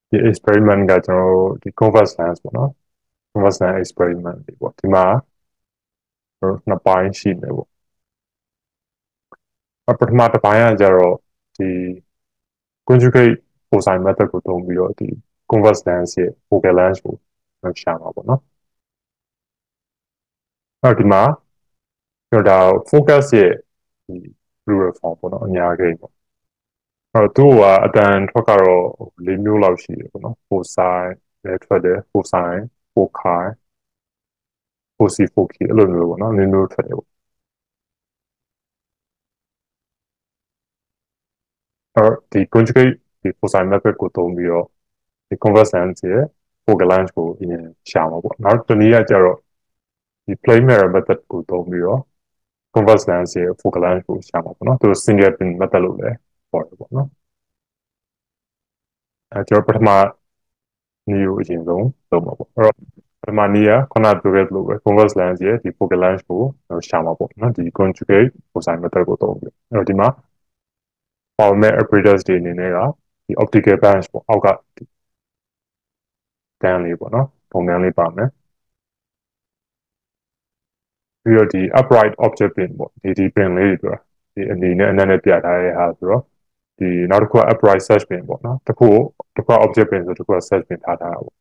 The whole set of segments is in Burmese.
ဒီ experiment ကကျွန်တော်တို့ဒီ converse lens ပေါ့နော် converse lens experiment တွေပေါ့ဒီမှာနှစ်ပိုင်းရှိနေပေါ့ပထမတစ်ပိုင်းကကြတော့ဒီ conjugate cosine method ကိုသုံးပြီးတော့ဒီ converse lens ရဲ့ focal length ကိုရှာမှာပေါ့နော်ဒီမှာကျွန်တော်ဒါ focus ရဲ့ဒီ plural form ပေါ့နော်အများကြီးပေါ့သူ့ကအတန်ထွက်ကတော့၄မျိုးလောက်ရှိတယ်ပေါ့နော် cosine လည်းထွက်တယ် cosine foci foci foci အဲ့လိုမျိုးပေါ့နော်၄မျိုးထွက်တယ်ပေါ့ဒီ conjugate ဒီ cosine method ကိုသုံးပြီးတော့ဒီ converse lens ရဲ့ focal length ကိုအရင်ရှာမှာပေါ့နောက်တစ်နည်းကကျတော့ဒီ plane mirror method ကိုသုံးပြီးတော့ converse lens ရဲ့ focal length ကိုရှာမှာပေါ့နော်သူ single pin method လို့လည်းခေါ်တယ်ပေါ့နော်ကျွန်တော်ပထမနည်းကိုအရင်ဆုံးလုပ်မှာပေါ့အဲ့တော့ပထမနည်းကခုနပြောခဲ့သလိုပဲ converse lens ရဲ့ဒီ focal length ကိုရှာမှာပေါ့နော်ဒီ conjugate cosine method ကိုသုံးပြီးအဲ့တော့ဒီမှာပေါ်မဲ့ operators တွေအနေနဲ့ကဒီ optical bench ပေါ့အောက်ကတန်းလေးပေါ့နော်ပုံတန်းလေးပါမယ်ပြီးတော့ဒီ upright object pin ပေါ့ဒီ pin လေးတွေဆိုတာဒီအနေနဲ့အနက်နဲ့ပြထားတဲ့ဟာဆိုတော့ဒီနောက်တစ်ခုက upright search pin ပေါ့နော်တစ်ခု object pin ဆိုတစ်ခုက search pin ထားတာပေါ့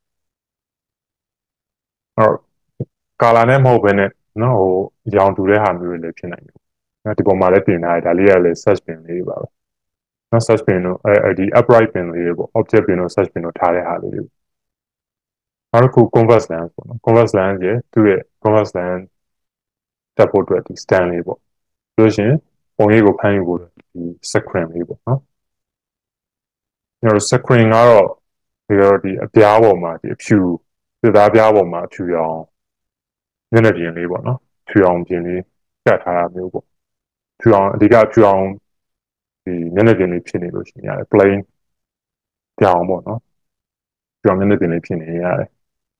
အဲ့တော့ color နဲ့မဟုတ်ဘဲနဲ့နော်ဟိုရောင်တူတဲ့ဟာမျိုးတွေလည်းဖြစ်နိုင်တယ်ဒီပုံမှာလည်းပြင်ထားတယ်ဒါလေးကလည်း search pin လေးပါပဲနော် search pin တို့ဒီ upright pin လေးတွေပေါ့ object pin တို့ search pin တို့ထားတဲ့ဟာလေးတွေနောက်တစ်ခု converse lens ပေါ့နော် converse lens ရဲ့သူ့ရဲ့ converse lens တက်ဖို့အတွက်ဒီ stand လေးပေါ့လို့ရှိရင်ပုံရိပ်ကိုဖမ်းယူဖို့ဒီ screen လေးပေါ့နော်ကျွန်တော် screen ကတော့ဒီအပြားပေါ်မှာဒီအဖြူသသားပြားပေါ်မှာအဖြူရောင်မျက်နှာပြင်လေးပေါ့နော်ဖြူအောင်ပြင်လေးကတ်ထားတာမျိုးပေါ့ဖြူအောင်အဓိကဖြူအောင်ဒီမျက်နှာပြင်လေးဖြစ်နေလို့ရှိရင်ရတယ် plain ပြောင်းပေါ့နော်ဖြူအောင်မျက်နှာပြင်လေးဖြစ်နေရတယ်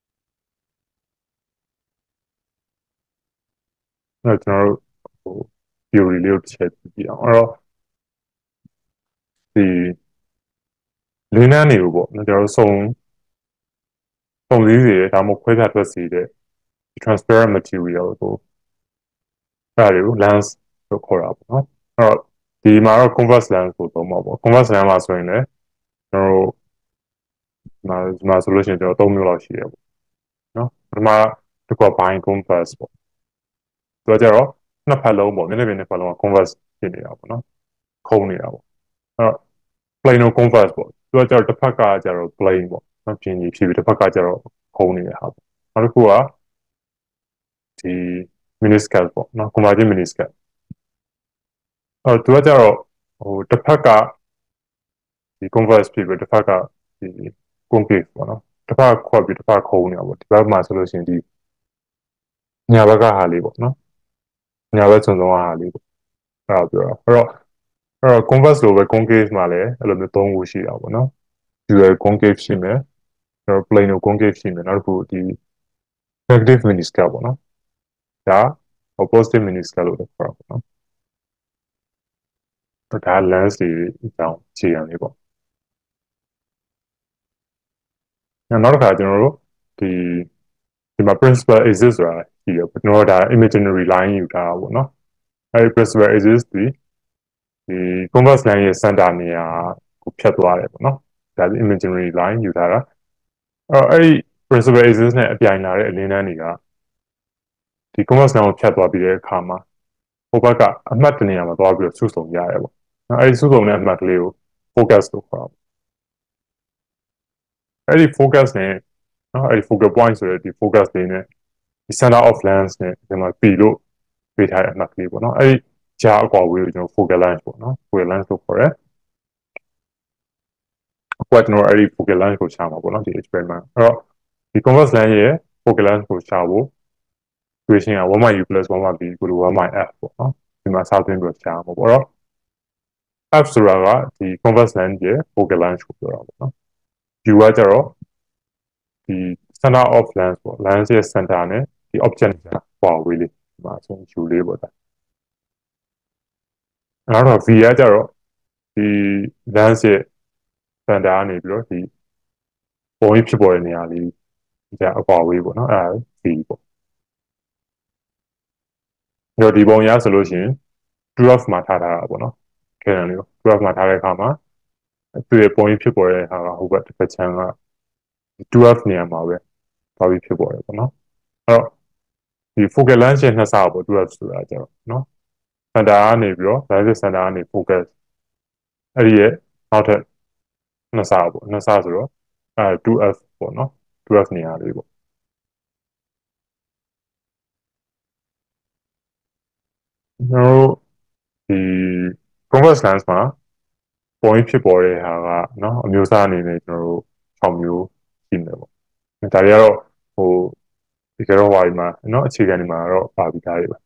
အဲ့တော့ကျွန်တော်တို့ဟို theory လေးကိုတစ်ချက်ကြည့်အောင်အဲ့တော့ဒီလင်းနှန်းတွေကိုပေါ့ကျွန်တော်တို့စုံစည်းစေတယ်ဒါမှမဟုတ်ခွဲခြားတွက်စေတဲ့ transparent material ကိုအဲ့ဒါတွေကို lens လို့ခေါ်တာပေါ့နော်အဲ့တော့ဒီမှာတော့ converse lens ကိုသုံးပါပေါ့ converse lens မှာဆိုရင်လည်းကျွန်တော်တို့ဒီမှာဆိုလို့ရှိရင်ကျွန်တော်၃မျိုးလောက်ရှိတယ်ပေါ့နော်ပထမတစ်ခုက bind converse ပေါ့သူကကြတော့နှစ်ဖက်လုံးပေါ့မျက်နှာပြင်နှစ်ဖက်လုံးက converse ဖြစ်နေတာပေါ့နော်ခုံနေတာပေါ့အဲ့တော့ plano converse ပေါ့သူကကြတော့တစ်ဖက်ကကြတော့ plane ပေါ့နော်ပြင်ကြီးဖြစ်ပြီးတစ်ဖက်ကကြတော့ခုံနေတဲ့ဟာပေါ့နောက်တစ်ခုကဒီ meniscus ပေါ့နော် convergent meniscus သူကကြတော့ဟိုတစ်ဖက်ကဒီ converse ဖြစ်ပြီးတစ်ဖက်ကဒီ concave ပေါ့နော်တစ်ဖက်ခွက်ပြီးတစ်ဖက်ခုံနေတာပေါ့ဒီဘက်မှာဆိုလို့ရှိရင်ဒီညာဘက်ကဟာလေးပေါ့နော်ညာဘက်စုံစုံဟာလေးပေါ့အဲ့ဒါပြောတာအဲ့တော့ converse လိုပဲ concave မှာလည်းအဲ့လိုမျိုး၃ခုရှိတာပေါ့နော် dual concave ရှိမယ်အဲ့တော့ plano concave ရှိမယ်နောက်တစ်ခုဒီ negative meniscus ပေါ့နော်ဒါ positive meniscus လို့လည်းခေါ်တာပေါ့နော်ဒါ lens တွေအကြောင်းခြေခံလေးပေါ့နောက်တစ်ခါကျွန်တော်တို့ဒီမှာ principal axis ဆိုတာရှိတယ်ကျွန်တော်တို့ဒါ imaginary line ယူထားတာပေါ့နော်အဲဒီ principal axis ဒီconverse line ရဲ့ center နေရာကိုဖြတ်သွားတယ်ပေါ့နော်ဒါ imaginary line ယူထားတာအဲဒီ principal axis နဲ့အပြိုင်လာတဲ့အလင်းတန်းတွေကဒီ converse line ကိုဖြတ်သွားပြီးတဲ့အခါမှာဟိုဘက်ကအမှတ်တနေရာမှာသွားပြီးတော့စုဆုံရတယ်ပေါ့နော်အဲဒီစုဆုံတဲ့အမှတ်ကလေးကို focus လို့ခေါ်တာအဲ့ဒီ focus နဲ့နော်အဲ့ဒီ focal point ဆိုတဲ့ဒီ focus လေးနဲ့ဒီ center of lens နဲ့ဒီမှာပြီလို့ပေးထားတဲ့အမှတ်ကလေးပေါ့နော်အဲ့ဒီကြားအကွာဝေးကိုကျွန်တော် focal length ပေါ့နော် focal length လို့ခေါ်တယ်အခုကကျွန်တော်အဲ့ဒီ focal length ကိုရှာမှာပေါ့နော်ဒီ experiment အဲ့တော့ဒီ converse lens ရဲ့ focal length ကိုရှာဖို့ equation က 1/u plus 1/b equal to 1/f ပေါ့နော်ဒီမှာစောင့်သွင်းပြီးရှာမှာပေါ့အဲ့တော့ f ဆိုတာကဒီ converse lens ရဲ့ focal length ကိုပြောတာပေါ့နော် u ကကျတော့ဒီ center of lens ပေါ့ lens ရဲ့ center နဲ့ဒီ object နဲ့ကွာဝေးလေးဒီမှာဆို u လေးပေါ့ဒါနောက်တော့ v ကကျတော့ဒီ lens ရဲ့ center ကနေပြီးတော့ဒီပုံကြီးဖြစ်ပေါ်တဲ့နေရာလေးကြာအကွာဝေးပေါ့နော်အဲ့ဒါ V ပေါ့တော့ဒီပုံရဆိုလို့ရှိရင် 12မှာထားတာပေါ့နော်ခဲနံလေးကို12မှာထားတဲ့အခါမှာသူ့ရဲ့ပုံကြီးဖြစ်ပေါ်တဲ့ဟာကဟိုဘက်တစ်ဖက်ချမ်းက12နေရာမှာပဲသွားပြီးဖြစ်ပေါ်တယ်ပေါ့နော်အဲ့တော့ဒီ focal length ရဲ့နှစ်ဆပေါ့12ဆိုတာကြတော့နော် center ကနေပြီးတော့ direct center ကနေ focus အဲ့ဒီရဲ့နောက်ထပ်နှစ်ဆပေါ့နှစ်ဆဆိုတော့2f ပေါ့နော်12နေရာလေးပေါ့ကျွန်တော်တို့ဒီ converse lens မှာပုံကြီးဖြစ်ပေါ်တဲ့ဟာကနော်အမျိုးအစားအနေနဲ့ကျွန်တော်တို့6မျိုးရှိနေတယ်ပေါ့ဒါတွေကတော့ဟိုဒီကတော့ဟိုဒီမှာနော်အခြေခံဒီမှာတော့ပါပြီးသားတွေပဲ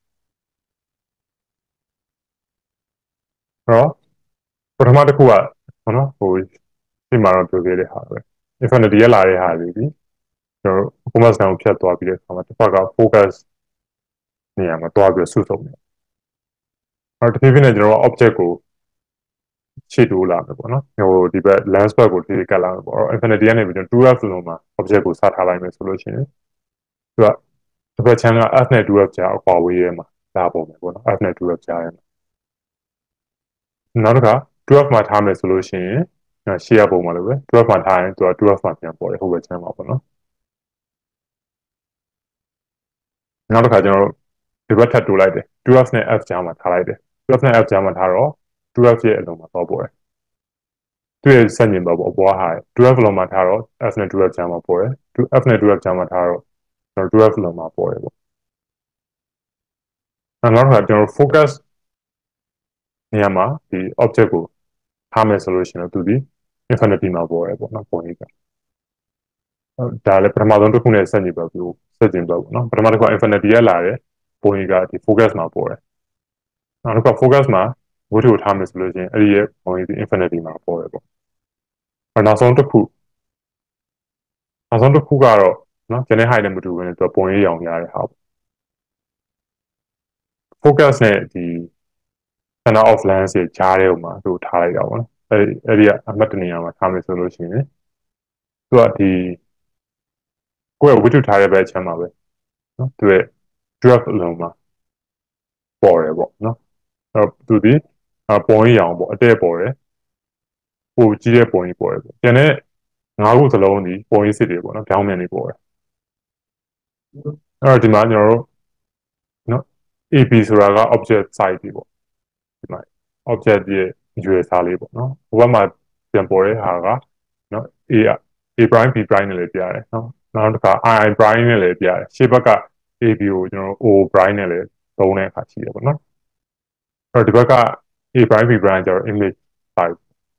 အဲ့တော့ပထမတစ်ခုကနော်ဟိုဒီမှာတော့ပြောခဲ့တဲ့ဟာပဲ infinity ရလာတဲ့ဟာတွေဒီကျွန်တော်တို့ converse lens ကိုဖြတ်သွားပြီးတဲ့အခါမှာတစ်ဖက်က focus နေရာမှာတွားပြီးဆုပ်နေအဲ့တော့တဖြည်းဖြည်းနဲ့ကျွန်တော်တို့ object ကိုရှေ့တိုးလာမယ်ပေါ့နော်ဟိုဒီဘက် lens back ကိုဒီကတ်လာမယ်ပေါ့အဲ့တော့ infinity ကနေပြီးတော့ 2f လုံးမှာ object ကိုစထားလိုက်မယ်ဆိုလို့ရှိရင်သူကတစ်ဖက်ချမ်းက f နဲ့ 2f ကြားအကွာဝေးရဲမှာဒါပုံပဲပေါ့နော် f နဲ့ 2f ကြားရဲမှာနောက်တစ်ခါ 2f မှာထားမယ်ဆိုလို့ရှိရင်ရှေ့ရပုံမှာလည်းပဲ12မှာထားရင်သူက12မှာပြန်ပေါ်တယ်ဟိုဘက်ချမ်းမှာပေါ့နော်နောက်တစ်ခါကျွန်တော်တို့ဒီဘက်ထပ်တိုးလိုက်တယ်12နဲ့ f ကြားမှာထားလိုက်တယ်12နဲ့ f ကြားမှာထားတော့12ရဲ့အလုံးမှာတော့ပေါ်တယ်သူ့ရဲ့ဆက်ညင်ဘက်ပေါ့အပွားဟာ12လုံးမှာထားတော့ f နဲ့12ကြားမှာပေါ်တယ် f နဲ့12ကြားမှာထားတော့ကျွန်တော်12လုံးမှာပေါ်တယ်ပေါ့နောက်တစ်ခါကျွန်တော် focus နေရာမှာဒီ object ကိုထားမယ်ဆိုလို့ရှိရင်သူဒီ infinity မှာပေါ်တယ်ပေါ့နော်ပုံကြီးကဒါလည်းပထမဆုံးတစ်ခုနဲ့ဆက်ညင်ဘက်ကိုဆက်ညင်ဘက်ပေါ့နော်ပထမတစ်ခု infinity ရလာတယ်ပုံကြီးကဒီ focus မှာပေါ်တယ်နောက်တစ်ခါ focus မှာဝတ္ထုကိုထားမယ်ဆိုလို့ရှိရင်အဲ့ဒီရဲ့ပုံကြီးဒီ infinity မှာပေါ်တယ်ပေါ့နောက်ဆုံးတစ်ခုကတော့နော်ကျန်တဲ့ height နဲ့မတူဘဲနဲ့သူပုံရိပ်ရောင်ရတဲ့ဟာပေါ့ focus နဲ့ဒီ center of lens ရဲ့ကြားထဲမှာသူထားလိုက်တာပေါ့နော်အဲ့ဒီကအမှတ်တနေရာမှာထားမယ်ဆိုလို့ရှိရင်သူကဒီကိုယ့်ရဲ့ဝတ္ထုထားတဲ့ဘက်ချမ်းမှာပဲနော်သူရဲ့ draft အလုံးမှာပေါ်တယ်ပေါ့နော်အဲ့တော့သူဒီပုံရိပ်ရောင်ပေါ့အတဲ့ပေါ်တယ်ပိုကြီးတဲ့ပုံရိပ်ပေါ်တယ်ပေါ့ကျန်တဲ့ငါးခုစလုံးဒီပုံရိပ်စစ်တွေပေါ့နော်ပြောင်းမြန်နေပေါ်တယ်အဲ့တော့ဒီမှာကျွန်တော်တို့နော် AP ဆိုတာက object size တွေပေါ့ဒီမှာ object ရဲ့ရွယ်စားလေးပေါ့နော်ဟိုဘက်မှာပြန်ပေါ်တဲ့ဟာကနော် A prime B prime နဲ့လည်းပြရတယ်နော်နောက်တစ်ခါ I prime နဲ့လည်းပြရတယ်ရှေ့ဘက်က AB ကိုကျွန်တော် O prime နဲ့လည်းသုံးတဲ့အခါရှိတယ်ပေါ့နော်အဲ့တော့ဒီဘက်က A prime B prime ကျတော့ image size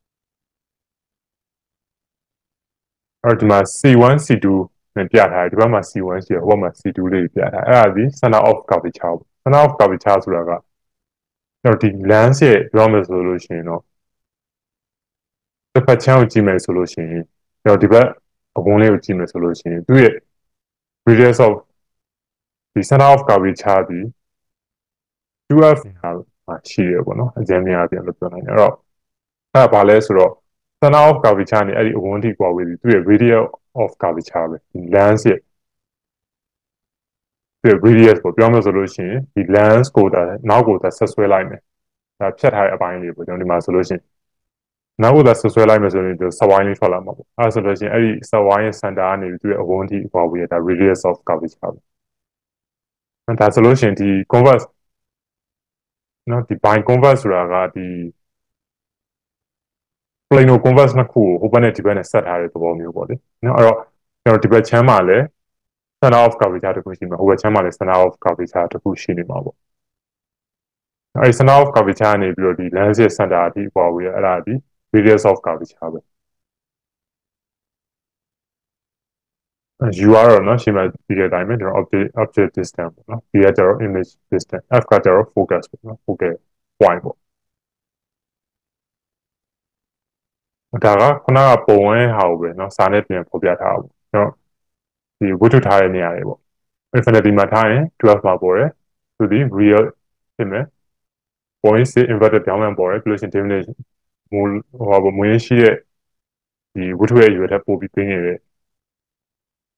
အဲ့တော့ဒီမှာ C1 C2 နဲ့ပြထားတယ်ဒီဘက်မှာ C1 ရှိတယ်ဟိုဘက်မှာ C2 လေးပြထားတယ်အဲ့ဒါဒီ center of curvature ပေါ့ center of curvature ဆိုတာကကျွန်တော်ဒီ lens ရဲ့ပြောမယ်ဆိုလို့ရှိရင်တော့တစ်ဖက်ချမ်းကိုကြည့်မယ်ဆိုလို့ရှိရင်ကျွန်တော်ဒီဘက်အဝန်းလေးကိုကြည့်မယ်ဆိုလို့ရှိရင်သူ့ရဲ့ radius of ဒီ center of curvature ဒီ 2f ဟာရှိရပေါ့နော်အကျဉ်းများပြန်လို့ပြောနိုင်တယ်အဲ့တော့အဲ့ဒါဘာလဲဆိုတော့ center of curvature နဲ့အဲ့ဒီအဝန်းထိကွာဝေးပြီးသူ့ရဲ့ radius of curvature ပဲဒီ lens ရဲ့သူ့ရဲ့ radius ကိုပြောမယ်ဆိုလို့ရှိရင်ဒီ lens ကိုဒါနောက်ကိုဒါဆက်ဆွဲလိုက်မယ်ဒါဖြတ်ထားတဲ့အပိုင်းလေးပေါ့ကျွန်တော်ဒီမှာဆိုလို့ရှိရင်နောက်ကိုသာဆွဆွဲလိုက်မယ်ဆိုရင်ဒီစဝိုင်းလေးထွက်လာမှာပေါ့အဲဆိုလို့ရှိရင်အဲ့ဒီစဝိုင်းရဲ့ center ကနေသူ့ရဲ့အဝန်းထိကွာဝေးရတာ radius of curvature ပဲဒါဆိုလို့ရှိရင်ဒီ converse နော်ဒီ bind converse ဆိုတာကဒီ plano converse နှစ်ခုကိုဟိုဘက်နဲ့ဒီဘက်နဲ့ဆက်ထားတဲ့သဘောမျိုးပေါ့လေနော်အဲ့တော့ကျွန်တော်ဒီဘက်ချမ်းမှာလည်း center of curvature တစ်ခုရှိမှာဟိုဘက်ချမ်းမှာလည်း center of curvature တစ်ခုရှိနေမှာပေါ့အဲ့ဒီ center of curvature ကနေပြီးတော့ဒီ lens ရဲ့ center အထိကွာဝေးရအဲ့ဒါဒီ radius of curvature ပဲU ကတော့နော်ရှင်းမှာဒီတဲ့အတိုင်းပဲကျွန်တော် object distance ပေါ့နော်ဒီကကျတော့ image distance F ကကျတော့ focus ပေါ့နော် focus point ပေါ့ဒါကခုနကပုံဝဲဟာကိုပဲเนาะစာနဲ့ပြန်ဖော်ပြထားတာပေါ့ကျွန်တော်ဒီဝတ္ထုထားတဲ့နေရာတွေပေါ့ infinity မှာထားရင်12မှာပေါ်တယ်သူဒီ real ဖြစ်မယ် point 6 inverted ပြောင်းပြန်ပေါ်တယ် collision diminishing မူဟိုမူရင်းရှိတဲ့ဒီဝတ္ထုရဲ့အရွယ်ထက်ပိုပြီးပြင်းနေတဲ့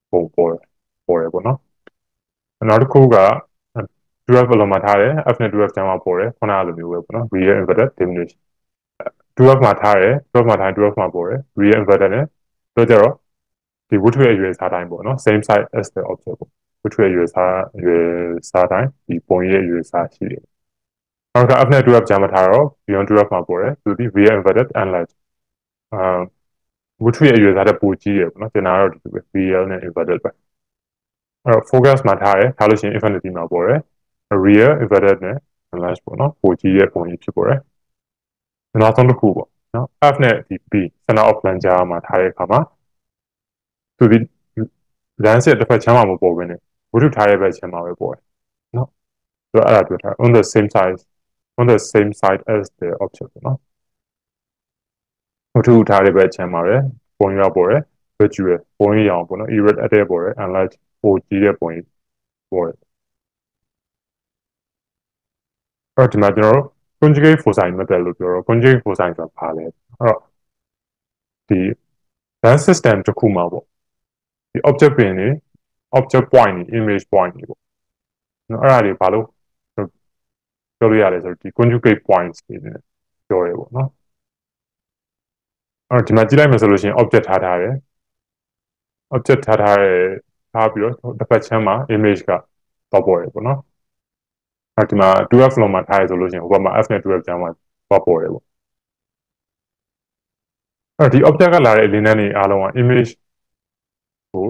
ပုံပေါ်တယ်ပေါ့နော်နောက်တစ်ခုက 12 ဘယ်လိုမှထားတယ် F နဲ့ 12ကျမ်းမှာပေါ်တယ်ခုနကလိုမျိုးပဲပေါ့နော် real inverted diminished 12မှာထားတယ်12မှာထား12မှာပေါ်တယ် real inverted နဲ့တော့ကြတော့ဒီဝတ္ထုရဲ့အရွယ်အစားတိုင်းပေါ့နော် same size as the object ပေါ့ဝတ္ထုရဲ့အရွယ်အစားတိုင်းဒီပုံရဲ့အရွယ်အစားရှိတယ်နောက်က F နဲ့ 12ကျမ်းမှာထားတော့ beyond 12မှာပေါ်တယ်သူဒီ real inverted and large ဝတ္ထုရဲ့အရွယ်အစားတဲ့ပိုကြီးတယ်ပေါ့နော်ကျန်တာတော့ဒီလိုပဲ real နဲ့ inverted ပဲအဲ့တော့ focus မှာထားလို့ရှိရင် infinity မှာပေါ်တယ် real inverted နဲ့ enlarge ပေါ့နော်ပိုကြီးရဲ့ပုံကြီးဖြစ်ပေါ်တယ်နောက်ဆုံးတစ်ခုပေါ့နော် F နဲ့ဒီ B center of plan ကြားမှာထားတဲ့အခါမှာသူဒီလမ်းဆက်တစ်ဖက်ချမ်းမှာမပေါ်ဘဲနဲ့ဝတ္ထုထားရဲ့ဘက်ချမ်းမှာပဲပေါ်တယ်နော်ဆိုတော့အဲ့ဒါပြောထား on the same side as the object ပေါ့နော်ဝတ္ထုထားတဲ့ဘက်ချမ်းမှာပဲပုံရပေါ်တယ် virtual ပုံရအောင်ပေါ့နော် erect အတဲ့ပေါ်တယ် enlarge ပိုကြီးတဲ့ပုံကြီးပေါ်တယ်အဲ့ဒီမှာကျွန်တော်တို့ conjugate foci method လို့ပြောတော့ conjugate foci ဆိုတာဘာလဲအဲ့တော့ဒီ land system တစ်ခုမှာပေါ့ဒီ object ပင်နေ object point နေ image point နေပေါ့နော်အဲ့ဒါတွေဘာလို့ပြောလို့ရတယ်ဆိုတော့ဒီ conjugate points တွေနဲ့ပြောရဲပေါ့နော်အဲ့တော့ဒီမှာကြည့်လိုက်မယ်ဆိုလို့ရှိရင် object ထားတယ် object ထားပြီးတော့တစ်ဖက်ချမ်းမှာ image ကတော့ပေါ်တယ်ပေါ့နော်အဲ့ဒီမှာ 12 flow မှာထားရဆိုလို့ရှိရင်ဟိုဘက်မှာ F နဲ့ 12ကျမ်းမှာတော့ပေါ်တယ်ပေါ့အဲ့ဒီ object ကလာတဲ့ element တွေအားလုံးက image ကို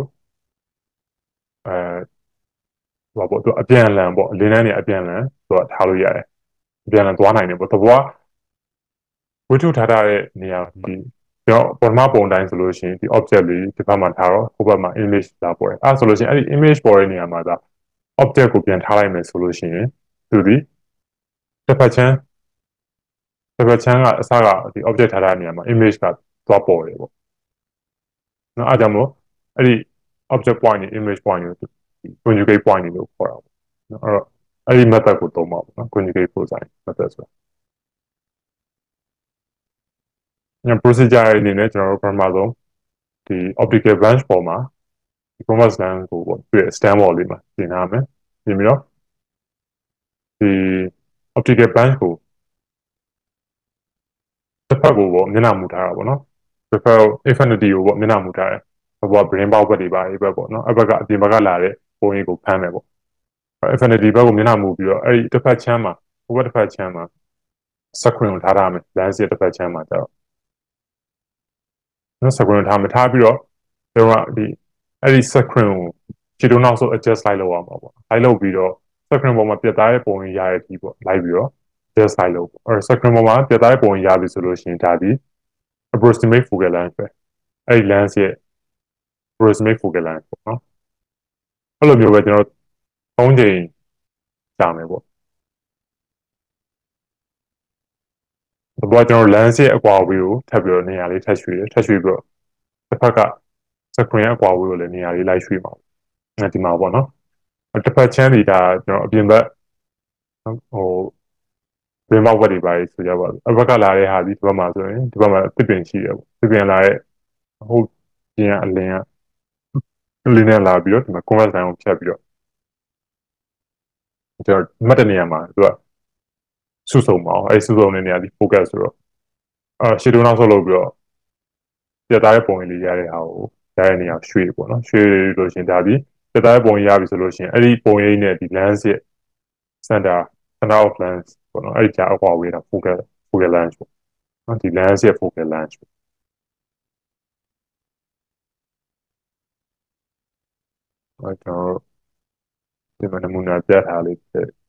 ဟိုပေါ့သူအပြန်အလှန်ပေါ့element တွေအပြန်အလှန်သူကထားလို့ရတယ်အပြန်အလှန်သွားနိုင်တယ်ပေါ့သဘောကဝတ္ထုထားတဲ့နေရာဒီကျွန်တော်ပထမပုံတိုင်းဆိုလို့ရှိရင်ဒီ object လေးဒီဘက်မှာထားတော့ဟိုဘက်မှာ image လာပေါ်တယ်အဲ့ဆိုလို့ရှိရင်အဲ့ဒီ image ပေါ်တဲ့နေရာမှာဒါ object ကိုပြန်ထားလိုက်မယ်ဆိုလို့ရှိရင်သူဒီတစ်ဖက်ချမ်းကအစကဒီ object ထားတဲ့နေရာမှာ image ကသွားပေါ်တယ်ပေါ့နော်အဲ့ကြောင့်မို့အဲ့ဒီ object point နဲ့ image point ကို conjugate point လို့ခေါ်တာပေါ့နော်အဲ့ဒီ method ကိုသုံးပါပေါ့နော် conjugate foci method ဆိုတာည procedure အနေနဲ့ကျွန်တော်တို့ပထမဆုံးဒီ optical branch ပေါ်မှာဒီ convex lens ကိုပေါ့သူရဲ့ stand wall လေးမှာပြင်ထားမယ်ပြင်ပြီးတော့ဒီ optical branch ကိုတစ်ဖက်ကိုပေါ့မျက်နှာမူထားတာပေါ့နော်တစ်ဖက် infinity ကိုပေါ့မျက်နှာမူထားတယ်ဟိုက brain ပေါက်ဘက်တွေပါအဲ့ဘက်ပေါ့နော်အဲ့ဘက်ကအပြင်ဘက်ကလာတဲ့ပုံရိပ်ကိုဖမ်းမယ်ပေါ့ infinity ဘက်ကိုမျက်နှာမူပြီးတော့အဲ့ဒီတစ်ဖက်ချမ်းမှာဟိုဘက်တစ်ဖက်ချမ်းမှာ screen ကိုထားမယ် lens ရဲ့တစ်ဖက်ချမ်းမှာကျတော့နော် screen ကိုထားမယ်ထားပြီးတော့ကျွန်တော်ကဒီအဲ့ဒီ screen ကိုခြေတုံးနောက်ဆုံး adjust လိုက်လုပ်အောင်ပါပေါ့လိုက်လုပ်ပြီးတော့ screen ပေါ်မှာပြတ်သားတဲ့ပုံရိပ်ရတဲ့ဒီပေါ့လိုက်ပြီးတော့ adjust လိုက်လုပ်ပေါ့အဲ့ screen ပေါ်မှာပြတ်သားတဲ့ပုံရိပ်ရပြီဆိုလို့ရှိရင်ဒါဒီ approximate focal length ပဲအဲ့ဒီ lens ရဲ့ approximate focal length ပေါ့နော်အဲ့လိုမျိုးပဲကျွန်တော်3ချိန်ကြာမယ်ပေါ့ဒီပေါ်ကျွန်တော် lens ရဲ့အကွာအဝေးကိုထပ်ပြီးတော့နေရာလေးထပ်ရွှေ့တယ်ထပ်ရွှေ့ပြီးတော့တစ်ဖက်က screen ရဲ့အကွာအဝေးကိုလည်းနေရာလေးလိုက်ရွှေ့ပါဘူးဒီမှာပေါ့နော်တစ်ဖက်ချမ်းဒီဒါကျွန်တော်အပြင်ဘက်ဟိုဘင်းပေါက်ဘက်တွေပါဆိုကြပါအဘက်ကလာတဲ့ဟာဒီဘက်မှာဆိုရင်ဒီဘက်မှာတစ်ပင်ရှိတယ်ပေါ့တစ်ပင်လာတဲ့ဟိုပြင်ကအလင်းကလေးနဲ့လာပြီးတော့ဒီမှာ convex line ကိုဖြတ်ပြီးတော့ကျွန်တော်မှတ်တဲ့နေရာမှာသူကစုဆုံပါအောင်အဲစုဆုံတဲ့နေရာဒီ focus ဆိုတော့ရှေ့တုံးနောက်ဆုတ်လုပ်ပြီးတော့ပြတ်သားတဲ့ပုံရိပ်လေးရတဲ့ဟာကိုရတဲ့နေရာရွှေ့ပေါ့နော်ရွှေ့လို့ရှင်ဒါပြီးပြတ်သားတဲ့ပုံရိပ်ရပြီဆိုလို့ရှင်အဲ့ဒီပုံရိပ်နဲ့ဒီ lens ရဲ့ center of lens ပေါ့နော်အဲ့ဒီကြားအကွာဝေးတာ focal length ပေါ့နော်ဒီ lens ရဲ့ focal length ပေါ့ကျွန်တော်ဒီမှာနမူနာပြထားလေး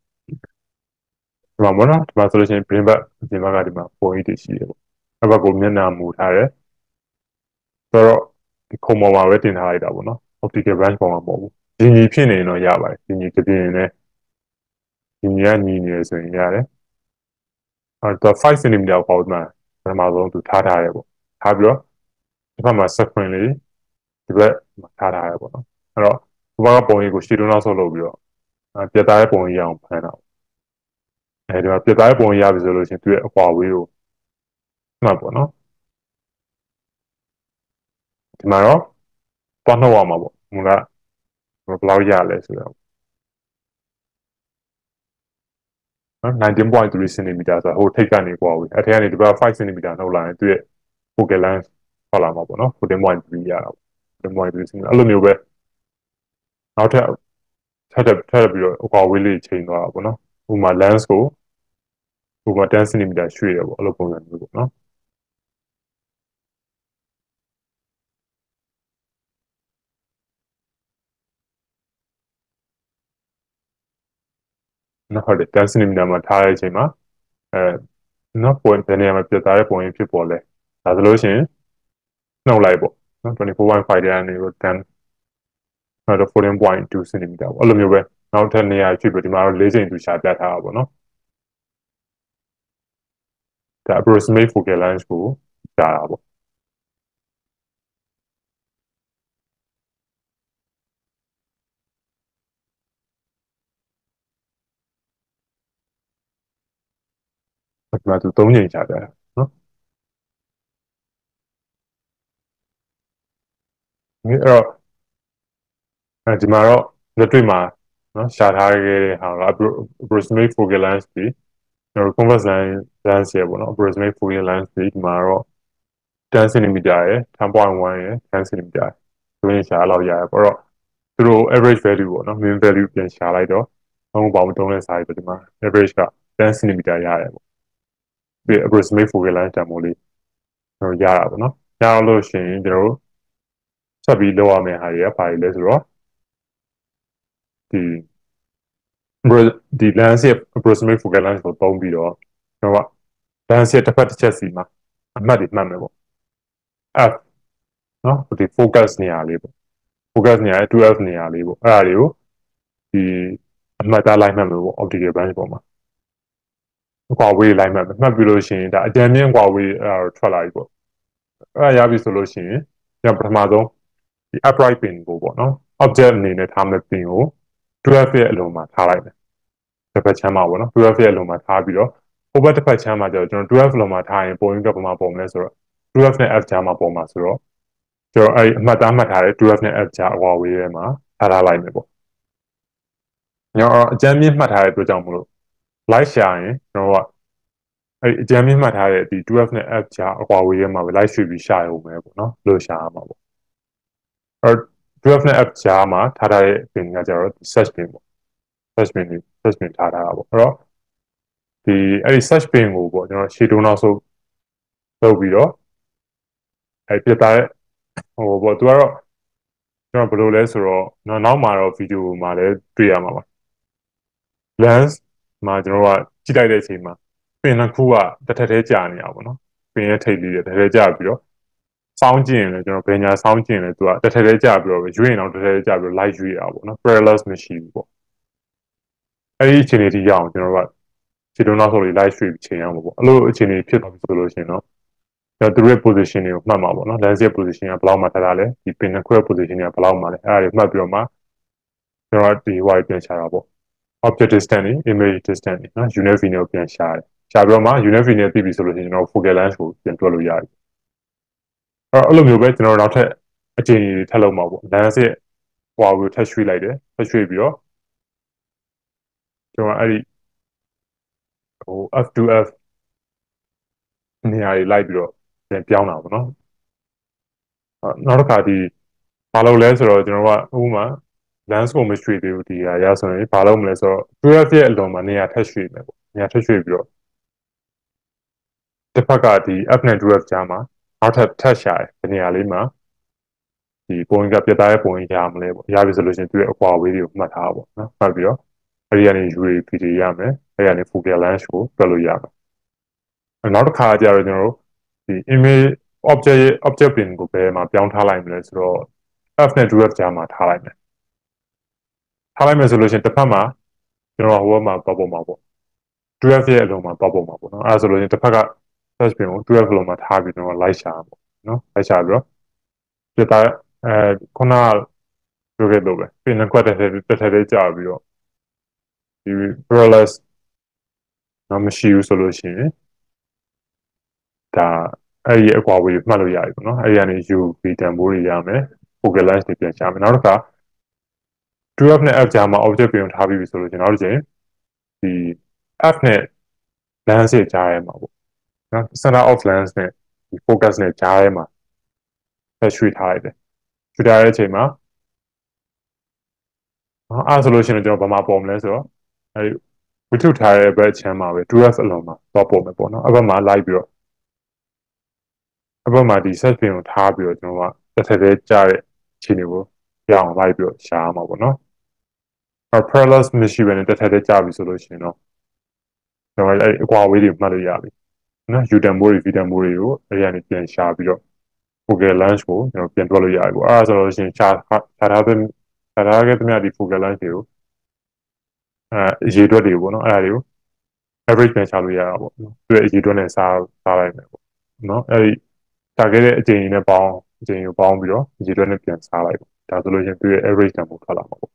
ဒီမှာပေါ့နော်ဒီမှာဆိုလို့ရှိရင် brain ဘက်အပြင်ဘက်ကဒီမှာပုံရိပ်တွေရှိတယ်ပေါ့အဲ့ဘက်ကိုမျက်နှာမူထားတယ်ဆိုတော့ဒီခုံပေါ်မှာပဲတင်ထားလိုက်တာပေါ့နော် optical branch ပေါ်မှာမဟုတ်ဘူးညီဖြစ်နေရင်တော့ရပါတယ်ညီတပြင်းနဲ့ညီကညီနေရဆိုရင်ရတယ်တော့5 cm ပေါ့ဒီမှာပထမဆုံးသူထားရပေါ့ထားပြီးတော့ဒီဘက်မှာ screen လေးဒီဘက်မှာထားရပေါ့နော်အဲ့တော့ဒီဘက်ကပုံရိပ်ကိုရှေ့တုံးနောက်ဆုတ်လုပ်ပြီးတော့ပြတ်သားတဲ့ပုံရိပ်ရအောင်ဖမ်းတာအဲဒီမှာပြတ်သားတဲ့ပုံရိပ်ရပြီဆိုလို့ရှိရင်သူရဲ့အကွာဝေးကိုမှတ်ပေါ့နော်ဒီမှာတော့တွားနှုတ်အောင်ပါပေါ့မူလဘယ်လောက်ရလဲဆိုတော့နော်19.3 cm ဆိုတော့ဟိုထိတ်ကနေကွာဘူးအထက်ကနေဒီဘက်5 cm နှုတ်လာရင်သူ့ရဲ့ focal length ထွက်လာမှာပေါ့နော်14.3ရတာပေါ့14.3 cm အဲ့လိုမျိုးပဲနောက်ထပ်ပြီးတော့အကွာဝေးလေးချိန်သွားတာပေါ့နော်ဥပမာ lens ကိုဥပမာ10 cm ရွှေ့တယ်ပေါ့အဲ့လိုပုံစံမျိုးပေါ့နော်နော်ဟုတ်တယ်10 cm မှာထားတဲ့အချိန်မှာအဲနော်ပုံတနေရာမှာပြတ်သားတဲ့ပုံရင်ဖြစ်ပေါ်လဲဒါဆိုလို့ရှိရင်နှုတ်လိုက်ပေါ့နော်24.5တဲ့အနေကို10နောက်တော့14.2 cm ပေါ့အဲ့လိုမျိုးပဲနောက်ထပ်နေရာရွှေ့ပြီးဒီမှာတော့၄ချိန်သူရှာပြထားတာပေါ့နော်ဒါ approximate focal length ကိုရှာတာပေါ့ဒီမှာသူ၃ချိန်ရှာပြတာနော်အဲ့တော့ဒီမှာတော့လက်တွေ့မှာနော်ရှာထားခဲ့တဲ့ဟာက approximate focal length ပြီးကျွန်တော် convex lens ရပေါ့နော် approximate focal length ပြီးဒီမှာတော့10 cm ရယ်10.1ရယ်10 cm ရယ်ဆိုရင်ရှာလောက်ရတယ်ပေါ့တော့သူတို့ average value ပေါ့နော် mean value ပြန်ရှာလိုက်တော့ဘာမှမတုံးတဲ့စာရီပဲဒီမှာ average က10 cm ရတယ်ပေါ့ပြီး approximate focal length တန်ဖိုးလေးကျွန်တော်ရတာပေါ့နော်ရလို့ရှိရင်ကျွန်တော်တို့ဆက်ပြီးလောက်ရမယ့်ဟာတွေကဘာတွေလဲဆိုတော့ဒီဒီ lens ရဲ့ approximate focal length ကိုသုံးပြီးတော့ကျွန်တော်က lens ရဲ့တစ်ဖက်တစ်ချက်စီမှာအမှတ်တွေမှတ်မယ်ပေါ့ f နော်ဒီ focus နေရာလေးပေါ့ focus နေရာ 2f နေရာလေးပေါ့အဲ့ဒါတွေကိုဒီအမှတ်သားလိုက်မှတ်မယ်ပေါ့ optical branch ပေါ်မှာအကွာဝေးလိုက်မှတ်မယ်မှတ်ပြီးလို့ရှိရင်ဒါအကြမ်းမြင့်အကွာဝေးအဲ့ဒါထွက်လာပြီပေါ့အဲ့ဒါရပြီဆိုလို့ရှိရင်ကျွန်တော်ပထမဆုံးဒီ upright pin ကိုပေါ့နော် object အနေနဲ့ထားမဲ့ pin ကို 12ရဲ့အလုံးမှာထားလိုက်မယ်တစ်ဖက်ချမ်းမှာပေါ့နော်12ရဲ့အလုံးမှာထားပြီးတော့ဟိုဘက်တစ်ဖက်ချမ်းမှာကျတော့ကျွန်တော်12လုံးမှာထားရင်ပုံရင်းကပမာပုံလဲဆိုတော့12နဲ့ f ချမ်းမှာပုံမှာဆိုတော့ကျွန်တော်အဲ့အမှတ်သားမှတ်ထားတဲ့12နဲ့ f ချမ်းအကွာဝေးထဲမှာထားလိုက်မယ်ပေါ့ညောအကြမ်းမြင့်မှတ်ထားတဲ့အတွက်ကြောင့်မလို့ light ရှာရင်ကျွန်တော်ကအဲ့အကြမ်းမြင့်မှတ်ထားတဲ့ဒီ 12နဲ့ f ချမ်းအကွာဝေးထဲမှာပဲ light ရွှေ့ပြီးရှာရုံပဲပေါ့နော်လို့ရှာရမှာပေါ့အဲ့12နဲ့ f ချမ်းမှာထားထားတဲ့ pin ကကျတော့ search pin ပေါ့ search pin ထားတာပေါ့အဲ့တော့ဒီအဲ့ဒီ search pin ကိုပေါ့ကျွန်တော်ရှေ့တုံးနောက်ဆုပ်လုပ်ပြီးတော့အဲ့ပြတာဟိုပေါ့သူကတော့ကျွန်တော်ဘယ်လိုလဲဆိုတော့နောက်မှာတော့ဗီဒီယိုမှာလည်းတွေ့ရမှာပါ lens မှာကျွန်တော်ကကြည့်လိုက်တဲ့အချိန်မှာပင်တစ်ခုကတစ်ထက်တည်းကြာနေတာပေါ့နော်ပင်ရဲ့ထိပ်လေးတစ်ထက်တည်းကြာပြီးတော့စောင်းကျင်လည်းကျွန်တော်ဘယ်ညာစောင်းကျင်လဲသူကတစ်ထက်တည်းကြာပြီးတော့ရွေ့ရင်တော့တစ်ထက်တည်းကြာပြီးတော့ light ရွေ့တာပေါ့နော် parallel မရှိဘူးပေါ့အဲ့ဒီအခြေအနေထိရအောင်ကျွန်တော်ကခြေတုံးနောက်ဆုပ်လေး light ရွှေ့ချိန်ရမှာပေါ့အဲ့လိုအခြေအနေဖြစ်သွားပြီဆိုလို့ရှိရင်တော့သူတို့ရဲ့ position တွေကိုမှတ်မှာပေါ့နော် lens ရဲ့ position ကဘယ်လောက်မှထားတာလဲဒီ pin နှစ်ခုရဲ့ position ကဘယ်လောက်မှလဲအဲ့ဒါတွေမှတ်ပြီးတော့မှကျွန်တော်ဒီ y ပြန်ချတာပေါ့ object distance နဲ့ image distance နော် unit V နဲ့ပြန်ရှာတယ်ရှာပြီးတော့မှ unit V နဲ့သိပြီဆိုလို့ရှိရင်ကျွန်တော် focal length ကိုပြန်တွက်လို့ရတယ်အဲ့လိုမျိုးပဲကျွန်တော်နောက်ထပ်အချိန်ကြီးထပ်လုပ်မှာပေါ့ lens ရဲ့ဟွာကိုထပ်ရွှေ့လိုက်တယ်ထပ်ရွှေ့ပြီးတော့ကျွန်တော်အဲ့ဒီဟို f to f နေရာတွေလိုက်ပြီးတော့ပြန်ပြောင်းတာပေါ့နော်နောက်တစ်ခါဒီဘာလုပ်လဲဆိုတော့ကျွန်တော်ကဥပမာ lens ကိုမရွှေ့သေးဘူးဒီဟာရဆိုရင်ဘာလုပ်မလဲဆိုတော့ 12ရဲ့အလွန်မှာနေရာထပ်ရွှေ့မယ်ပေါ့နေရာထပ်ရွှေ့ပြီးတော့တစ်ဖက်ကဒီ f နဲ့ 12ကြားမှာနောက်ထပ်ရှာတယ်ဒီနေရာလေးမှာဒီပုံကပြတ်သားတဲ့ပုံရမလဲပေါ့ရပြီဆိုလို့ရှိရင်သူရဲ့အကွာအဝေးတွေကိုမှတ်ထားပေါ့နော်မှတ်ပြီးတော့အဲ့ဒီကနေ UAPD ရမယ်အဲ့ဒီကနေ focal length ကိုတွက်လို့ရမယ်နောက်တစ်ခါကျတော့ကျွန်တော်တို့ဒီ image object pin ကိုဘယ်မှာပြောင်းထားလိုက်မလဲဆိုတော့ f နဲ့ 12ကြားမှာထားလိုက်မယ်ထားလိုက်မယ်ဆိုလို့ရှိရင်တစ်ဖက်မှာကျွန်တော်ဟိုဘက်မှာပေါက်မှာပေါ့12ရဲ့အလုံးမှာပေါက်မှာပေါ့နော်အဲဒါဆိုလို့ရှိရင်တစ်ဖက်က search pin ကို12လုံးမှာထားပြီးကျွန်တော်လိုက်ရှာပေါ့နော်လိုက်ရှာပြီးတော့ပြတာခုနကပြောခဲ့လို့ပဲပင်နှခွက်တစ်ထည်ကြာပြီးတော့ဒီ parallel နော်မရှိဘူးဆိုလို့ရှိရင်ဒါအဲ့ဒီအကွာအဝေးမှတ်လို့ရတယ်ပေါ့နော်အဲ့ဒီကနေ UV တန်ဖိုးတွေရမယ် focal length တွေပြန်ရှာမယ်နောက်တစ်ခါ 12နဲ့ f ကြားမှာ object ပြင်ထားပြီးပြီဆိုလို့ကျွန်တော်တို့ချင်းဒီ f နဲ့ lens ရဲ့ကြားထဲမှာပေါ့နော် center of lens နဲ့ဒီ focus နဲ့ကြားထဲမှာဆက်ရွှေ့ထားလိုက်တယ်ရွှေ့ထားတဲ့အချိန်မှာအဲ့ဆိုလို့ရှိရင်ကျွန်တော်ဘာမှပေါ်မလဲဆိုတော့အဲဒီဝတ္ထုထားတဲ့ဘက်ချမ်းမှာပဲ 2f အလုံးမှာတော့ပေါ်မယ်ပေါ့နော်အဘက်မှာလိုက်ပြီးတော့အဘက်မှာဒီ search pin ကိုထားပြီးတော့ကျွန်တော်ကတစ်ထက်တည်းကြားတဲ့ခြေနေကိုရအောင်လိုက်ပြီးတော့ရှားမှာပေါ့နော်parallel မရှိဘဲနဲ့တစ်ထက်တည်းကြားပြီဆိုလို့ရှိရင်တော့ကျွန်တော်အဲ့အကွာဝေးတွေမှတ်လို့ရပြီနော် u tempo တွေ v tempo တွေကိုအဲ့ဒီကနေပြန်ရှားပြီးတော့ focal length ကိုကျွန်တော်ပြန်တွက်လို့ရတယ်ပေါ့အဲ့ဒါဆိုလို့ရှိရင်ရှားထားခဲ့သမျှဒီ focal length တွေကိုအရေအတွက်တွေပေါ့နော်အဲ့ဒါတွေကို average ပြန်ရှာလို့ရတာပေါ့နော်သူရဲ့အရေအတွက်နဲ့စားလိုက်မယ်ပေါ့နော်အဲ့ဒီရှာခဲ့တဲ့အချိန်နဲ့ပေါင်းအချိန်ကိုပေါင်းပြီးတော့အရေအတွက်နဲ့ပြန်စားလိုက်ပေါ့ဒါဆိုလို့ရှိရင်သူရဲ့ average tempo ထွက်လာမှာပေါ့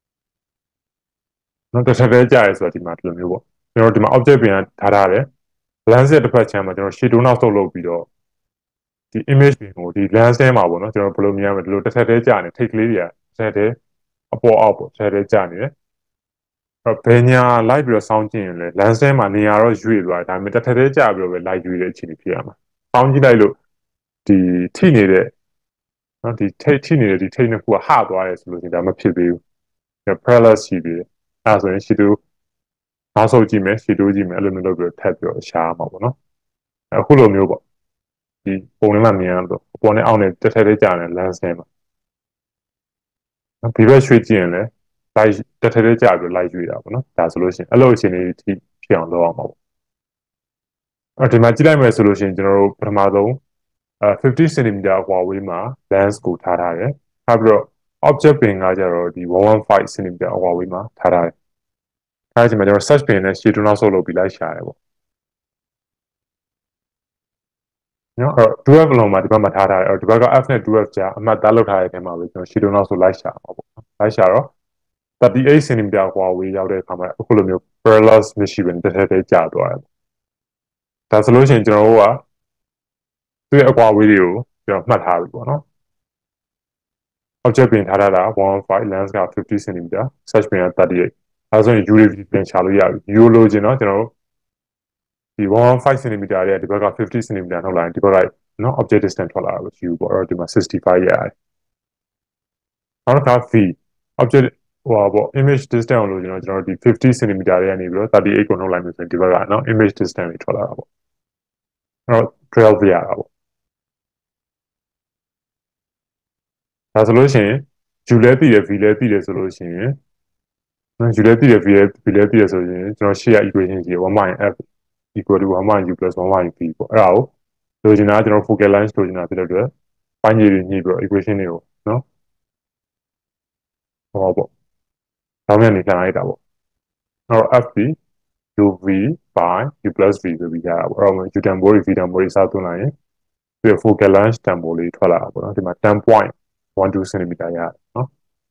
နော်တစ်ထပ်တည်းကြာရဲဆိုတာဒီမှာဒီလိုမျိုးပေါ့ကျွန်တော်ဒီမှာ object ပြန်ထားတယ် lens ရဲ့တစ်ဖက်ချမ်းမှာကျွန်တော် shadow နောက်ဆုတ်လုပ်ပြီးတော့ဒီ image ကိုဒီ lens ထဲမှာပေါ့နော်ကျွန်တော်ဘယ်လိုမြင်ရမလဲဒီလိုတစ်ထပ်တည်းကြာနေထိတ်ကလေးတွေကတစ်ထပ်တည်းအပေါ်အောက်ပေါ့တစ်ထပ်တည်းကြာနေတယ်ဘယ်ညာလိုက်ပြီးတော့စောင်းကြည့်ရင်လဲ lens ထဲမှာနေရာတော့ရွေ့သွားတယ်ဒါပေမဲ့တစ်ထပ်တည်းကြာပြီးတော့ပဲလိုက်ရွေ့တဲ့အခြေအနေဖြစ်ရမှာစောင်းကြည့်လိုက်လို့ဒီထိနေတဲ့နော်ဒီထိနေတဲ့ဒီထိနှစ်ခုကဟသွားတယ်ဆိုလို့ရှိရင်ဒါမဖြစ်သေးဘူး parallel ရှိသေးတယ်အဲဒါဆိုရင် shadow နောက်ဆုတ်ကြည့်မယ် shadow ကြည့်မယ်အဲ့လိုမျိုးလုပ်ပြီးတော့ထပ်ပြီးတော့ရှားမှာပေါ့နော်အခုလိုမျိုးပေါ့ဒီပုံထဲမှာမြင်ရတော့အပေါ်နဲ့အောက်နဲ့တစ်ထပ်တည်းကြာနေ lens ထဲမှာဒီဘက်ရွှေ့ကြည့်ရင်လည်းလိုက်တစ်ထပ်တည်းကြာပြီးလိုက်ရွှေ့တာပေါ့နော်ဒါဆိုလို့ရှိရင်အဲ့လိုအခြေအနေထိဖြစ်အောင်လုပ်အောင်ပါပေါ့ဒီမှာကြည့်လိုက်မယ်ဆိုလို့ရှိရင်ကျွန်တော်တို့ပထမဆုံး50 cm အကွာဝေးမှာ lens ကိုထားထားတယ်ထားပြီးတော့ object pin ကကြတော့ဒီ115 cm အကွာဝေးမှာထားထားတယ်အဲဒီချိန်မှာကျွန်တော် search pin နဲ့ shadow နောက်ဆုတ်လုပ်ပြီးလိုက်ရှာတယ်ပေါ့နော်အဲ့တော့ 2f လုံးမှာဒီဘက်မှာထားထားတယ်အဲ့တော့ဒီဘက်က f နဲ့ 2f ကြာအမှတ်သားလောက်ထားတဲ့အချိန်မှာပဲကျွန်တော် shadow နောက်ဆုတ်လိုက်ရှာမှာပေါ့လိုက်ရှာတော့38 cm အကွာဝေးရောက်တဲ့အခါမှာအခုလိုမျိုး parallel မရှိဘဲတစ်ထပ်တည်းကြာသွားတယ်ဒါဆိုလို့ရှိရင်ကျွန်တော်တို့ကသူ့ရဲ့အကွာဝေးတွေကိုကျွန်တော်မှတ်ထားပြီပေါ့နော် object ပြင်ထားတာ115 lens က50 cm search ပြင်က38အဲဆိုရင် UV ပြင်ချလို့ရပြီ U လိုချင်တော့ကျွန်တော်တို့ဒီ115 cm ရဲ့ဒီဘက်က50 cm ထုတ်လိုက်ရင်ဒီဘက်ကနော် object distance ထွက်လာတာကို U ပေါ့အဲ့တော့ဒီမှာ65ရတယ်နောက်တစ်ခါ V object ဟိုပါပေါ့ image distance လို့ကျွန်တော်ဒီ50 cm တွေကနေပြီးတော့38ကိုနှုတ်လိုက်မယ်ဆိုရင်ဒီဘက်ကနော် image distance တွေထွက်လာတာပေါ့အဲ့တော့12ရတာပေါ့ဒါဆိုလို့ရှိရင် U လဲပြီးတယ် V လဲပြီးတယ်ဆိုလို့ရှိရင်နော် U လဲပြီးတယ် V လဲပြီးတယ်ဆိုရင်ကျွန်တော်ရှေ့က equation ကြီး 1/f equal to 1/u plus 1/v ပေါ့အဲ့ဒါကိုလိုချင်တာကျွန်တော် focal length လိုချင်တာဖြစ်တဲ့အတွက်ပိုင်းကြီးတွေညှိပြီးတော့ equation တွေကိုနော်ဟောပေါ့တောင်းမြန်နေခံလိုက်တာပေါ့အဲ့တော့ f ပြီး uv by u plus v ဆိုပြီးရတာပေါ့အဲ့တော့ u tempo တွေ v tempo တွေစသွင်းလိုက်ရင်ဒီ focal length tempo လေးထွက်လာတာပေါ့နော်ဒီမှာ 10.12 cm ရတယ်နော်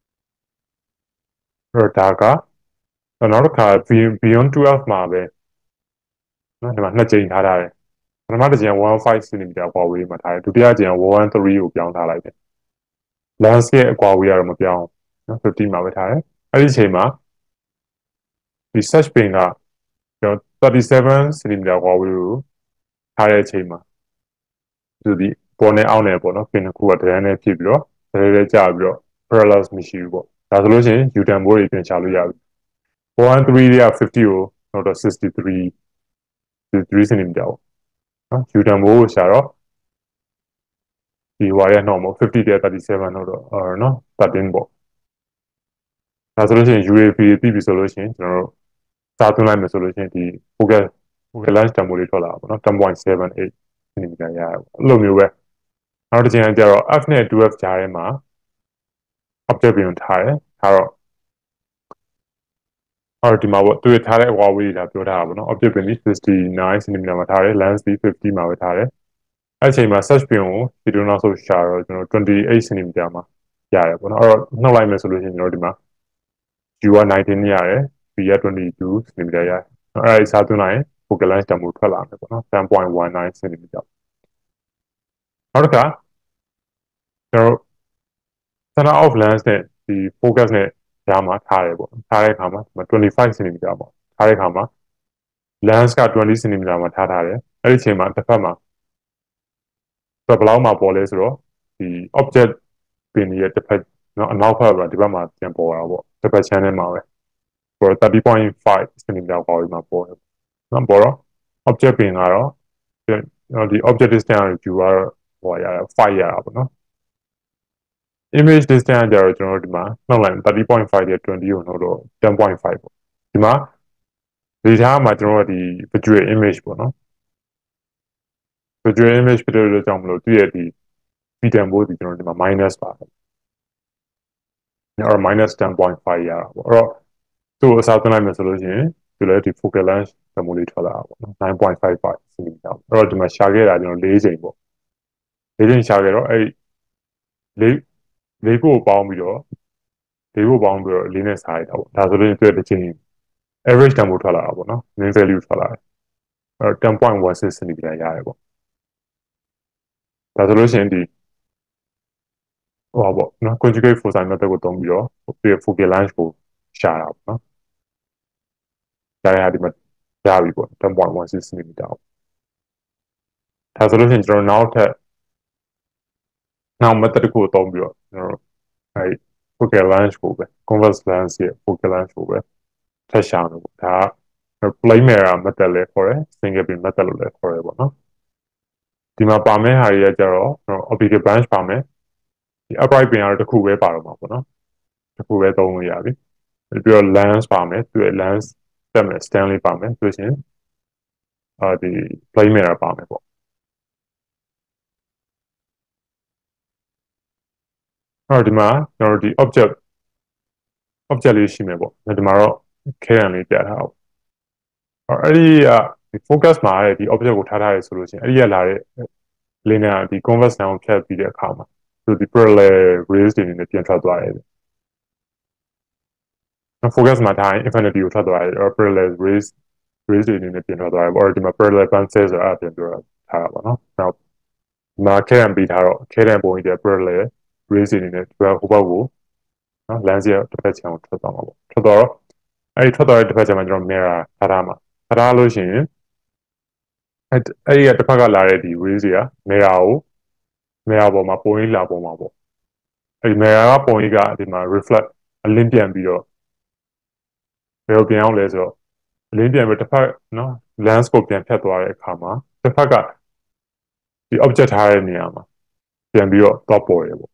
အဲ့တော့ဒါကနောက်တစ်ခါ beyond 12 မှာပဲနော်ဒီမှာနှစ်ကြိမ်ထားတယ်ပထမတစ်ကြိမ်က15 cm အကွာဝေးမှာထားတယ်ဒုတိယကြိမ်က113ကိုပြောင်းထားလိုက်တယ် lens ရဲ့အကွာဝေးကတော့မပြောင်းနော်50မှာပဲထားတယ်အဲ့ဒီအချိန်မှာဒီ search pin ကကျွန်တော်37 cm အကွာဝေးကိုထားတဲ့အချိန်မှာသူဒီပေါ်နဲ့အောက်နဲ့ပေါ့နော် pin တစ်ခုကတရမ်းနဲ့ဖြစ်ပြီးတော့တရဲကျပြီးတော့ parallel မရှိဘူးပေါ့ဒါဆိုလို့ရှိရင် u tempo တွေပြန်ချလို့ရပြီ113တွေက50ကိုတော့63 cm ပေါ့နော် u tempo ကိုရှာတော့ဒီဝါရနှောင်းပေါ့50တဲ့37နှောင်းတော့နော်13ပေါ့ဒါဆိုလို့ရှိရင် UAV ပြီးပြီဆိုလို့ရှိရင်ကျွန်တော်တို့စာသွင်းလိုက်မယ်ဆိုလို့ရှိရင်ဒီ focal length tempo လေးထွက်လာတာပေါ့နော်10.78 cm ရရပေါ့အဲ့လိုမျိုးပဲနောက်တစ်ချိန်ကျတော့ f နဲ့ 2f ကြားထဲမှာ object ပြင်ထားတယ်ထားတော့အော်ဒီမှာပေါ့သူရထားတဲ့အကွာဝေးတွေဒါပြောထားတာပေါ့နော် object ပြင်ပြီး69 cm မှာထားတယ် lens ပြီး50မှာပဲထားတယ်အဲ့ချိန်မှာ search ပြင်ကိုဒီလိုနောက်ဆိုရှာတော့ကျွန်တော်28 cm မှာရတယ်ပေါ့နော်အဲ့တော့နှုတ်လိုက်မယ်ဆိုလို့ရှိရင်ကျွန်တော်ဒီမှာ U က19ရတယ် V က22 cm ရတယ်အဲ့ဒါစားသွင်းလိုက်ရင် focal length tempo ထွက်လာမယ်ပေါ့နော်10.19 cm နောက်တစ်ခါကျွန်တော် center of lens နဲ့ဒီ focus နဲ့ကြားမှာထားတယ်ပေါ့ထားတဲ့အခါမှာ25 cm ပေါ့ထားတဲ့အခါမှာ lens က20 cm မှာထားတယ်အဲ့ဒီအချိန်မှာတစ်ဖက်မှာဘယ်လောက်မှာပေါ်လဲဆိုတော့ဒီ object ပင်ရဲ့တစ်ဖက်နော်အနောက်ဘက်ကဒီဘက်မှာပြန်ပေါ်တာပေါ့တစ်ဖက် channel မှာပဲပေါ်30.5 cm ပေါ်ပြီးမှာပေါ်တယ်နော်ပေါ်တော့ object ပင်ကတော့ဒီ object distance ကိုယူရတော့ဟိုရတာ5ရတာပေါ့နော် image distance ကြတော့ကျွန်တော်တို့ဒီမှာနှုတ်လိုက်30.5ရဲ့20ကိုနှုတ်တော့10.5ပေါ့ဒီမှာ data မှာကျွန်တော်တို့ဒီ visual image ပေါ့နော် visual image ဖြစ်တဲ့အတွက်ကြောင့်မလို့သူ့ရဲ့ဒီ freedom ဘိုးဒီကျွန်တော်ဒီမှာ minus ပါတယ်အဲ့ minus 10.5ရတာပေါ့အဲ့တော့သူ့ကိုအစားသွင်းလိုက်မယ်ဆိုလို့ရှိရင်သူလည်းဒီ focal length တမိုးလေးထွက်လာတာပေါ့နော်9.55 cm အဲ့တော့ဒီမှာရှာခဲ့တာကျွန်တော်4ချိန်ပေါ့4ချိန်ရှာခဲ့တော့အဲ့၄ခုကိုပေါင်းပြီးတော့၄နဲ့စားရတာပေါ့ဒါဆိုလို့ရှိရင်သူ့တစ်ချိန် average တမိုးထွက်လာတာပေါ့နော် mean value ထွက်လာတယ်အဲ့တော့10.16 cm ရတယ်ပေါ့ဒါဆိုလို့ရှိရင်ဒီဟောပေါ့နော် conjugate foci method ကိုသုံးပြီးတော့ဒီ focal length ကိုရှာတာပေါ့နော်ဒါရဒီမှာရပြီပေါ့10.16 cm ပေါ့ဒါဆိုလို့ရှိရင်ကျွန်တော်နောက်ထပ်နောက် method တစ်ခုကိုသုံးပြီးတော့ကျွန်တော်အဲ focal length ကိုပဲ converse lens ရဲ့ focal length ကိုပဲထပ်ရှာမယ်ပေါ့ဒါက plane mirror method လည်းခေါ်တယ် single beam method လို့လည်းခေါ်တယ်ပေါ့နော်ဒီမှာပါမယ့်ဟာတွေကကြတော့ optical branch ပါမယ်ဒီ upright beam ကတော့တစ်ခုပဲပါတော့မှာပေါ့နော်တစ်ခုပဲသုံးလို့ရပြီပြီးတော့ lens ပါမယ်သူရဲ့ lens တက်မယ် Stanley ပါမယ်ဆိုရှင်ဒီ plane mirror ပါမယ်ပေါ့အဲ့တော့ဒီမှာကျွန်တော်တို့ဒီ object လေးရှိမယ်ပေါ့ဒီမှာတော့ KN လေးပြထားအောင်အဲ့ဒီfocus မှာတဲ့ဒီ object ကိုထားထားရဆိုလို့ရှိရင်အဲ့ဒီရလာတဲ့ linear ဒီ convex line ကိုဖြတ်ပြီးတဲ့အခါမှာသူဒီ parallel rays တွေနဲ့ပြန်ထွက်သွားတယ် focus မှာထားရင် infinity ကိုထွက်သွားတယ် parallel rays တွေနဲ့ပြန်ထွက်သွားတယ်ပေါ့ဒီမှာ parallel pencil ဆိုတာအပြင်ပြောထားတာပေါ့နော်နောက်ဒီမှာ KN ပြီးထားတော့ KN ပုံကြီးတဲ့ parallel rays တွေနဲ့ဒီဘက်ဟိုဘက်ကိုနော် lens ရဲ့တစ်ဖက်ချမ်းကိုထွက်သွားမှာပေါ့ထွက်တော့အဲ့ဒီထွက်သွားတဲ့တစ်ဖက်ချမ်းမှာကျွန်တော် mirror ထားထားမှာထားလို့ရှိရင်အဲ့ဒီကတစ်ဖက်ကလာတဲ့ဒီ rays တွေက mirror ပေါ်မှာပုံရိပ်လာပေါ်မှာပေါ့အဲ့ဒီ mirror ကပုံရိပ်ကဒီမှာ reflect အလင်းပြန်ပြီးတော့ဘယ်လိုပြန်အောင်လဲဆိုတော့အလင်းပြန်ပြီးတစ်ဖက်နော် lens ကိုပြန်ဖြတ်သွားတဲ့အခါမှာတစ်ဖက်ကဒီ object ထားတဲ့နေရာမှာပြန်ပြီးတော့သွားပေါ်ရပေါ့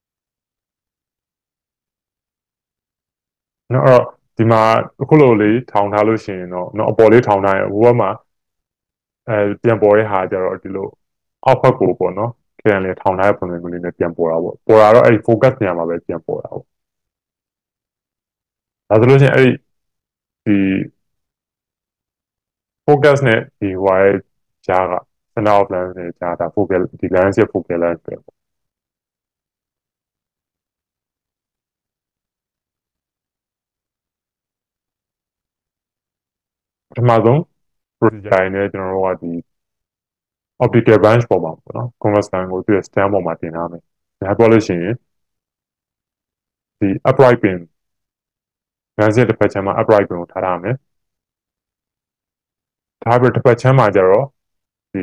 နော်အဲ့တော့ဒီမှာအခုလိုလေးထောင်ထားလို့ရှိရင်တော့နော်အပေါ်လေးထောင်ထားရင်ဟိုဘက်မှာပြန်ပေါ်တဲ့ဟာကြတော့ဒီလိုအောက်ဘက်ကိုပေါ့နော်ပြန်လေထောင်ထားတဲ့ပုံစံမျိုးလေးနဲ့ပြန်ပေါ်တာပေါ့ပေါ်တာတော့အဲ့ဒီ focus နေရာမှာပဲပြန်ပေါ်တာပေါ့ဒါဆိုလို့ရှိရင်အဲ့ဒီ focus နဲ့ဒီ wire ကြားက center of lens နဲ့ကြားတာ focal ဒီ lens ရဲ့ focal length ပဲပေါ့ပထမဆုံး procedure နဲ့ကျွန်တော်တို့ကဒီ optical branch ပေါ်မှာပေါ့နော် convex lens ကိုသူ့ရဲ့ stand ပေါ်မှာတင်ထားမယ်ဒါပြောလို့ရှိရင်ဒီ upright pin lens ရဲ့တစ်ဖက်ချမ်းမှာ upright pin ကိုထားထားမယ်ထားပြီးတစ်ဖက်ချမ်းမှာကျတော့ဒီ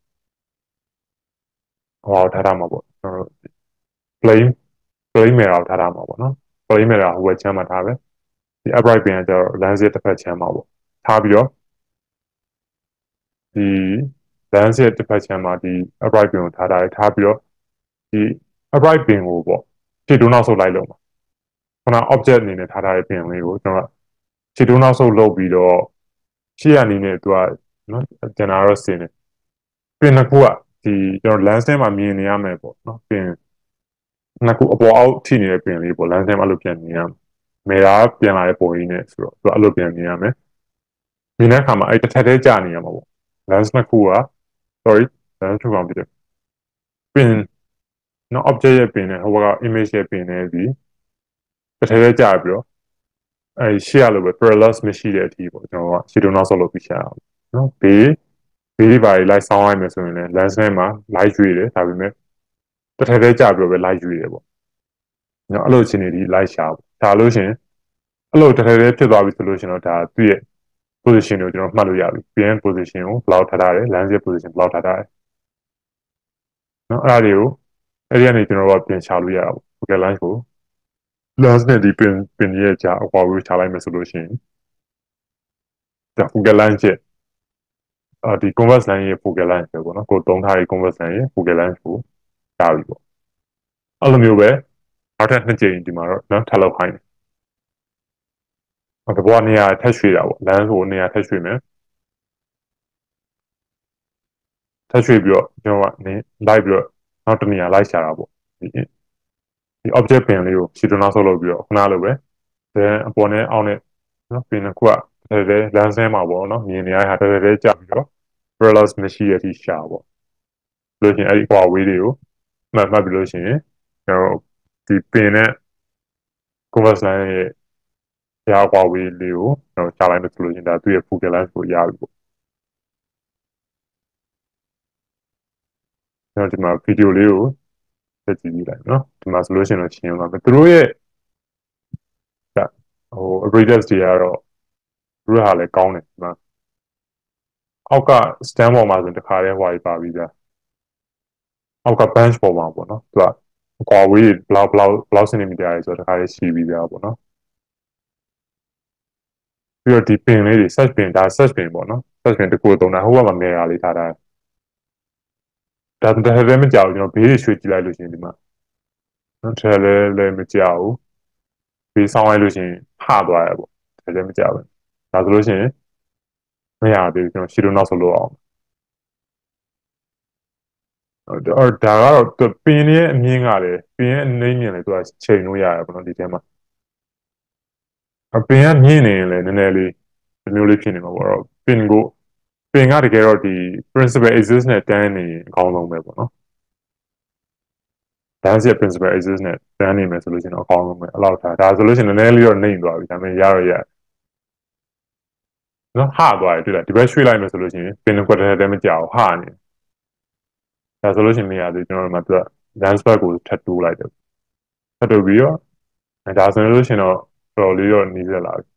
ဟောထားထားမှာပေါ့ကျွန်တော်တို့ plane mirror ထားထားမှာပေါ့နော် plane mirror ဟိုဘက်ချမ်းမှာထားပဲဒီ upright pin ကကျတော့ lens ရဲ့တစ်ဖက်ချမ်းမှာပေါ့ထားပြီးတော့ဒီ lens ရဲ့တစ်ဖက်ချမ်းမှာဒီ upright pin ကိုထားပြီးတော့ဒီ upright pin ကိုပေါ့ခြေတိုးနောက်ဆုတ်လိုက်လို့ခုန object အနေနဲ့ထားထားတဲ့ pin လေးကိုကျွန်တော်ခြေတိုးနောက်ဆုတ်လုပ်ပြီးတော့ရှေ့ကနေနဲ့သူကနော်ကျွန်တော်တော့စင်တယ် pin နှစ်ခုကဒီကျွန်တော် lens ထဲမှာမြင်နေရမယ်ပေါ့နော် pin နှစ်ခုအပေါ်အောက်ထိနေတဲ့ pin လေးပေါ့ lens ထဲမှာအဲ့လိုပြန်မြင်ရမယ် mirror ပြန်လာတဲ့ပုံကြီးနဲ့ဆိုတော့သူအဲ့လိုပြန်မြင်ရမယ်မြင်တဲ့အခါမှာအဲ့တစ်ထက်တည်းကြာနေရမှာပေါ့ lens နှစ်ခုက sorry lens တစ်ခုကောင်ပြတယ် pin နော် object ရဲ့ pin နဲ့ဟိုဘက်က image ရဲ့ pin နဲ့ဒီတစ်ထက်တည်းကြာပြီးတော့အဲ့ရှေ့ရလို့ပဲ parallel မရှိတဲ့အထိပေါ့ကျွန်တော်ကရှေ့တုံးနောက်ဆုတ်လုပ်ပြီးရှာအောင်နော်ဘေးတွေပါလိုက်ဆောင်းရမယ်ဆိုရင်လည်း lens ထဲမှာ light ရွေးတယ်ဒါပေမဲ့တစ်ထက်တည်းကြာပြီးတော့ပဲ light ရွေးတယ်ပေါ့နော်အဲ့လိုအခြေအနေဒီလိုက်ရှာလို့ရှင်အဲ့လိုတစ်ထည်တည်းဖြစ်သွားပြီဆိုလို့ရှင်တော့ဒါသူ့ရဲ့ position ကိုကျွန်တော်မှတ်လို့ရပြီ PN position ကိုဘယ်လောက်ထားထားတယ် landscape position ဘယ်လောက်ထားထားတယ်နော်အဲ့ဒါတွေကိုအဲ့ဒီကနေကျွန်တော်တို့ပြန်ရှာလို့ရတာပေါ့ focal length ကို lens နဲ့ဒီပင်ရဲ့ကြာအကွာကိုရှာလိုက်မယ်ဆိုလို့ရှိရင်ဒါ focal length ရဲ့ဒီ converse line ရဲ့ focal length ပဲပေါ့နော်ကိုသုံးထားတဲ့ converse line ရဲ့ focal length ကိုရှာပြီပေါ့အဲ့လိုမျိုးပဲနောက်ထပ်နှစ်ကြိမ်ဒီမှာတော့နော်ထပ်လောက်ခိုင်းတယ်ဒီဘောကနေရာထပ်ရွှေ့တာပေါ့ lens ကိုနေရာထပ်ရွှေ့မယ်ထပ်ရွှေ့ပြီးတော့ကျွန်တော်ကနေလိုက်ပြီးတော့နောက်တစ်နေရာလိုက်ရှာတာပေါ့ဒီ object ပင်လေးကိုရှီတိုနာဆုပ်လုပ်ပြီးတော့ခဏလိုပဲအပေါ်နဲ့အောက်နဲ့နော်ပင်တစ်ခုကတည်းလမ်းဆင်းမှာပေါ့နော်မြင်နေရတာတည်းကြာပြီးတော့ parallels မရှိရတဲ့အထိရှာပေါ့လို့ရှိရင်အဲ့ဒီ Huawei တွေကိုမှတ်ပြီးလို့ရှိရင်ကျွန်တော်ဒီပင်နဲ့ converse line ရဲ့ကြာ Huawei လေးကိုကျွန်တော်ရှာလိုက်လို့ဆိုလို့ရှိရင်ဒါသူ့ရဲ့ focal length ကိုရပြီပေါ့ကျွန်တော်ဒီမှာဗီဒီယိုလေးကိုဆက်ကြည့်ကြည့်လိုက်နော်ဒီမှာဆိုလို့ရှိရင်တော့ရှင်းပါမယ်သူတို့ရဲ့operators တွေကတော့သူတို့ဟာလည်းကောင်းတယ်ဒီမှာအောက်က stand ပေါ်မှာဆိုတခါတည်းဟွာပါပြီးသားအောက်က bench ပေါ်မှာပေါ့နော်သူကအကွာဝေးဘလောက်စင်တီမီတာလဲဆိုတော့တခါတည်းရှိပြီးသားပေါ့နော်ပြီးတော့ဒီပင်လေးတွေ search ပင်ဒါ search ပင်ပေါ့နော် search ပင်တကူသုံးတာဟိုဘက်မှာနေရာလေးထားတာဒါတည်းလည်းမကြောက်ဘူးကျွန်တော်ဘေးတွေရွှေ့ကြည့်လိုက်လို့ရှိရင်ဒီမှာနော်တည်းလည်းမကြောက်ဘူးဘေးဆောင်းလိုက်လို့ရှိရင်ဟသွားရပေါ့တည်းလည်းမကြောက်ဘူးဒါဆိုလို့ရှိရင်မရသေးဘူးကျွန်တော်ရှီလိုနောက်ဆိုလို့အောင်ဒါကတော့ပင်ရဲ့အမြင့်ကလည်းပင်ရဲ့အနေမြင့်လည်းသူကချိန်လို့ရတယ်ပေါ့နော်ဒီထဲမှာပင်ကမြင့်နေရင်လည်းနည်းနည်းလေးဒီမျိုးလေးဖြစ်နေမှာပေါ့တော့ပင်ကတကယ်တော့ဒီ principal axis နဲ့တန်းနေအကောင်းဆုံးပဲပေါ့နော်တန်းစီ principal axis နဲ့တန်းနေမယ်ဆိုလို့ရှိရင်တော့အကောင်းဆုံးပဲအဲ့လောက်ဒါဆိုလို့ရှိရင်နည်းနည်းလေးတော့နှိမ့်သွားပြီဒါပေမဲ့ရနော်သွားတယ်တွေ့လားဒီဘက်ရွှေ့လိုက်မယ်ဆိုလို့ရှိရင်ပင်ကွက်တဲ့မကြောက်နေဒါဆိုလို့ရှိရင်မရသေးကျွန်တော်တို့မှသူက dance back ကိုထပ်တိုးလိုက်တယ်ထပ်တိုးပြီးတော့ဒါဆိုလို့ရှိရင်တော့တော်တော်လေးတော့နီးစက်လာပြီ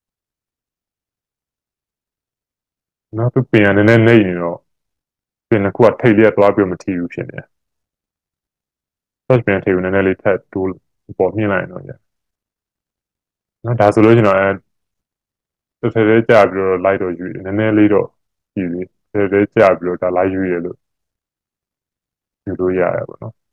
နော်သူပင်ရနည်းနည်းနှိမ့်နေတော့ပင်တစ်ခုကထိတ်လျက်သွားပြီးမထီဘူးဖြစ်နေတယ်ဆက်ပင်ထိတ်ဘူးနည်းနည်းလေးထပ်တိုးပေါ်မြင်လိုက်တော့ညာနော်ဒါဆိုလို့ရှိရင်တော့တစ်ထည်လေးကြာပြီးတော့လိုက်တော့ယူနည်းနည်းလေးတော့ကြည့်ပြီးတစ်ထည်လေးကြာပြီးတော့ဒါလိုက်ယူရလို့ယူလို့ရတယ်ပေါ့နော်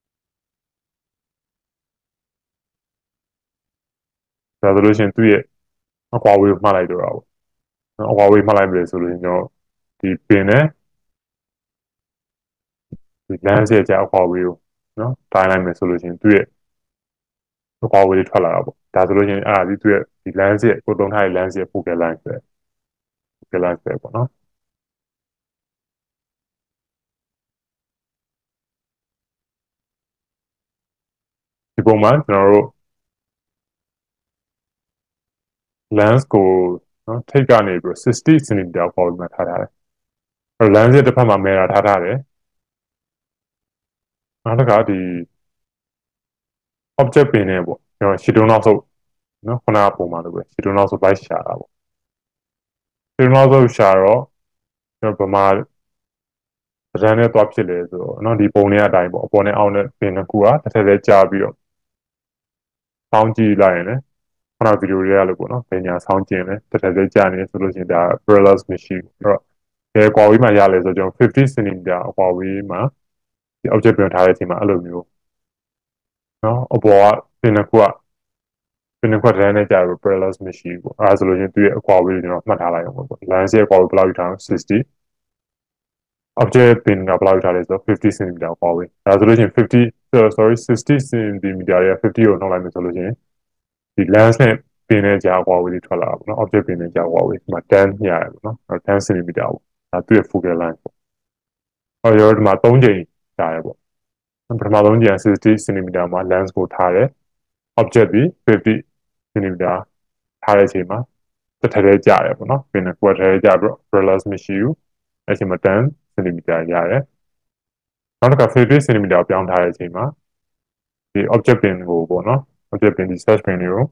ဒါဆိုလို့ရှိရင်သူ့ရဲ့အကွာဝေးကိုမှတ်လိုက်တော့တာပေါ့နော်အကွာဝေးမှတ်လိုက်ပြီဆိုလို့ရှိရင်တော့ဒီပင်နဲ့ဒီလမ်းစီကြာအကွာဝေးကိုနော်တိုင်းလိုက်မယ်ဆိုလို့ရှိရင်သူ့ရဲ့အကွာဝေးလေးထွက်လာတာပေါ့ဒါဆိုလို့ရှိရင်အဲ့ဒါဒီသူ့ရဲ့ဒီလမ်းစီကိုသုံးထားတဲ့လမ်းစီ focal length ပဲ focal length ပဲပေါ့နော်ဒီပုံမှာကျွန်တော်တို့ lens ကိုနော်ထိတ်ကနေပြီး60 cm ပေါ်မှာထားထားတယ်အဲ့ lens ရဲ့တစ်ဖက်မှာ mirror ထားထားတယ်နောက်တစ်ခါဒီ object ပင်နဲ့ပေါ့ကျွန်တော်ရှီတုံးနောက်ဆုပ်နော်ခုနကပုံမှာလို့ပဲရှီတုံးနောက်ဆုပ်လိုက်ရှာတာပေါ့ရှီတုံးနောက်ဆုပ်ရှာတော့ကျွန်တော်ဗမာဗရန်နဲ့သွားဖြစ်လေဆိုတော့နော်ဒီပုံလေးအတိုင်းပေါ့အပေါ်နဲ့အောက်နဲ့ပင်တစ်ခုကတစ်ထက်တည်းကြာပြီးတော့စောင်းကြည့်လိုက်ရင်လည်းခုနဗီဒီယိုတွေကလို့ပေါ့နော်ပညာစောင်းကျင်လဲတစ်ထက်တည်းကြာနေဆိုလို့ရှိရင်ဒါ parallels မရှိဘူးအဲ့တော့ဒီကွာဝေးမှာရလဲဆိုကျွန်တော်50 cm အကွာဝေးမှာဒီ object ပြန်ထားတဲ့အချိန်မှာအဲ့လိုမျိုးနော်အပေါ်ကပင်တစ်ခုကပင်တစ်ခွက်ထဲနဲ့ကြာပြီး parallels မရှိဘူးပေါ့အဲဒါဆိုလို့ရှိရင်သူ့ရဲ့အကွာဝေးကိုကျွန်တော်မှတ်ထားလိုက်အောင်ပေါ့ lens ရဲ့အကွာဝေးဘယ်လောက်ယူထားလဲ60 object ပင်ကဘယ်လောက်ယူထားလဲဆိုတော့50 cm အကွာဝေးဒါဆိုလို့ရှိရင်50 sorry 60 cm ရဲ့50ကိုနှုတ်လိုက်မယ်ဆိုလို့ရှိရင်ဒီ lens နဲ့ပင်နဲ့ကြာအကွာဝေးလေးထွက်လာတာပေါ့နော် object ပင်နဲ့ကြာအကွာဝေးဒီမှာ10ရတယ်ပေါ့နော်10 cm ပေါ့ဒါသူ့ရဲ့ focal length ပေါ့ရောဒီမှာ3ချိန်ကြာရပေါ့ပထမဆုံးကြံ60 cm မှာ lens ကိုထားတယ် object ပြီး50 cm ထားတဲ့အချိန်မှာတစ်ထပ်လေးကြာတယ်ပေါ့နော်ပြင်ကွက်ထဲကြာပြီးတော့ parallels မရှိဘူးအဲ့ချိန်မှာ10 cm ရတယ်နောက်တစ်ခါ50 cm ပြောင်းထားတဲ့အချိန်မှာဒီဒီ object pin ကိုပေါ့နော် object pin ဒီ search pin တွေကို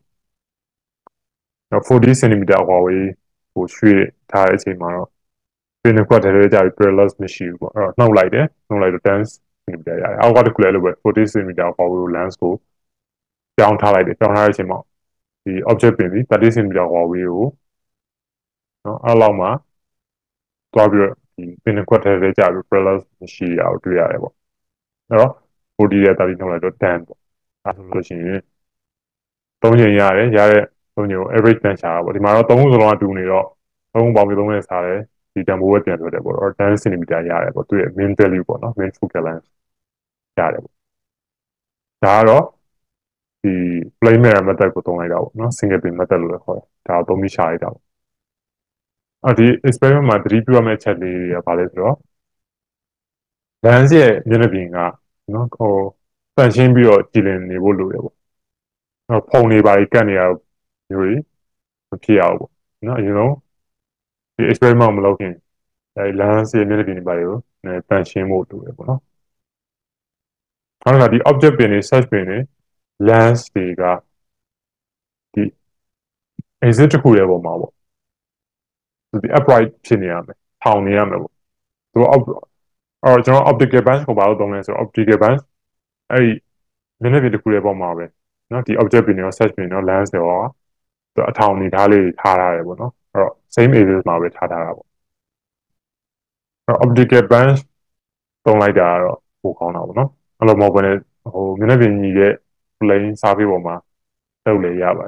40 cm အကွာဝေးကိုရွှေ့ထားတဲ့အချိန်မှာတော့ pin တစ်ခွက်တည်းကြပြီး parallel မရှိဘူးပေါ့အဲ့တော့နှုတ်လိုက်တယ်နှုတ်လိုက်တော့ 10 cm ရတယ်အောက်ကတစ်ခုလည်းလို့ပဲ40 cm အကွာဝေးကို lens ကိုပြောင်းထားလိုက်တယ်ပြောင်းထားတဲ့အချိန်မှာဒီ object pin ဒီ30 cm အကွာဝေးကိုနော်အဲ့လောက်မှာသွားပြီးတော့ဒီ pin တစ်ခွက်တည်းကြပြီး parallel မရှိရအောင်တွေ့ရတယ်ပေါ့အဲ့တော့40ရဲ့30နှုတ်လိုက်တော့10ပေါ့အဲ့ဆိုလို့ရှိရင်3ချိန်ရတယ်ရတဲ့3ချိန်ကို average တန်ရှာတာပေါ့ဒီမှာတော့3ခုစလုံးကတူနေတော့3ခုပေါင်းပြီး3နဲ့စားတယ်ဒီတန်ဖိုးပဲပြန်ထွက်တယ်ပေါ့တော့10 cm ရတယ်ပေါ့သူရဲ့ main value ပေါ့နော် main focal length ရတယ်ပေါ့ဒါကတော့ဒီ plain mirror method ကိုသုံးလိုက်တာပေါ့နော် single pin method လို့လည်းခေါ်တယ်ဒါကိုသုံးပြီးရှာလိုက်တာပေါ့အော်ဒီ experiment မှာသတိပြုရမယ့်အချက်လေးတွေကဘာလဲဆိုတော့ lens ရဲ့မျက်နှာပြင်ကနော်တန့်ရှင်းပြီးတော့ကြည်လင်နေဖို့လိုတယ်ပေါ့ဖုံတွေပါကတ်နေရမျိုးတွေမဖြစ်ရဘူးပေါ့နော်အရင်ဆုံးဒီ experiment မလုပ်ခင်lens ရဲ့မျက်နှာပြင်တွေပါတွေကိုတန့်ရှင်းဖို့လိုတယ်ပေါ့နော်နောက်တစ်ခါဒီ object ပင်တွေ search ပင်တွေ lens တွေကဒီ exit တစ်ခုရဲ့ပုံမှာပေါ့ဒီ upright ဖြစ်နေရမယ်ထောင်နေရမယ်ပေါ့သူကျွန်တော် optical bench ကိုဘာလို့သုံးလဲဆိုတော့ optical bench အဲ့ဒီမျက်နှာပြင်တစ်ခုရဲ့ပုံမှာပဲနော်ဒီ object ပင်တွေရော search ပင်တွေရော lens တွေရောအထောင်အနေထားလေးထားရတယ်ပေါ့နော်အဲ့တော့ same axis မှာပဲထားတာပေါ့အဲ့တော့ optical bench သုံးလိုက်တာကတော့ပိုကောင်းတာပေါ့နော်အဲ့လိုမဟုတ်ဘဲနဲ့မျက်နှာပြင်ကြီးရဲ့ plain surface ပေါ်မှာလုပ်လေရပါတယ်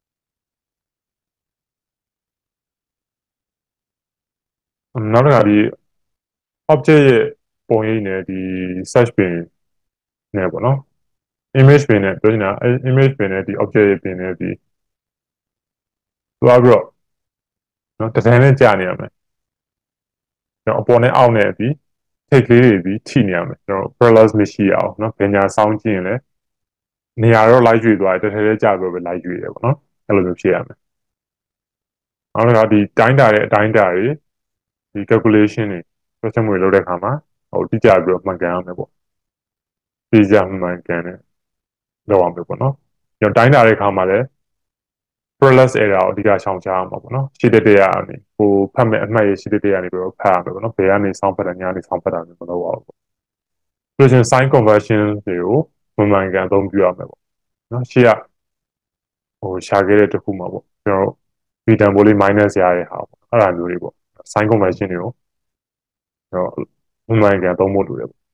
နောက်တစ်ခါဒီ object ရဲ့ပုံရိပ်နဲ့ဒီ search ပင်နဲ့ပေါ့နော် image ပင်နဲ့ပြောချင်တာ image ပင်နဲ့ဒီ object ရဲ့ပင်နဲ့ဒီသွားပြီးတော့နော်တဒန်းနဲ့ကြာနေရမယ်ကျွန်တော်အပေါ်နဲ့အောက်နဲ့ဒီထိတ်ကလေးတွေဒီထိနေရမယ်ကျွန်တော် parallel မရှိရအောင်နော်ဘယ်ညာစောင်းကြည့်ရင်လည်းနေရာတော့လိုက်ရွေသွားတယ်တစ်ထည်လေးကြာပြီးပဲလိုက်ရွေတယ်ပေါ့နော်အဲ့လိုမျိုးဖြစ်ရမယ်နောက်တစ်ခါဒီတိုင်းတာတဲ့အတိုင်းတာတွေဒီ calculation တွေဆွဲချက်မှုတွေလုပ်တဲ့အခါမှာတိကျပြီးတော့မှန်ကန်ရမယ်ပေါ့တိကျမှန်ကန်တယ်လုပ်အောင်ပဲပေါ့နော်ကျွန်တော်တိုင်းတာတဲ့အခါမှာလည်း parallel error ကိုအဓိကရှောင်ရှားအောင်ပါပေါ့နော်ရှိတဲ့တရားအနေဖတ်မဲ့အမှတ်ရရှိတဲ့တရားနေပြီးတော့ဖတ်ရမယ်ပေါ့နော်ဘယ်ကနေစောင်းဖတ်တာညာနေစောင်းဖတ်တာမျိုးမလုပ်အောင်ပေါ့လို့ချင်း sign conversion တွေကိုမှန်ကန်အသုံးပြုရမယ်ပေါ့နော်ရှေ့ကရှာခဲ့တဲ့တခုမှာပေါ့ကျွန်တော်ဗီတန်ဘိုးလေး minus ရတဲ့ဟာပေါ့အဲ့ဒါမျိုးတွေပေါ့ sign conversion တွေကိုကျွန်တော်မှန်ကန်သုံးဖို့လိုတယ်ပေါ့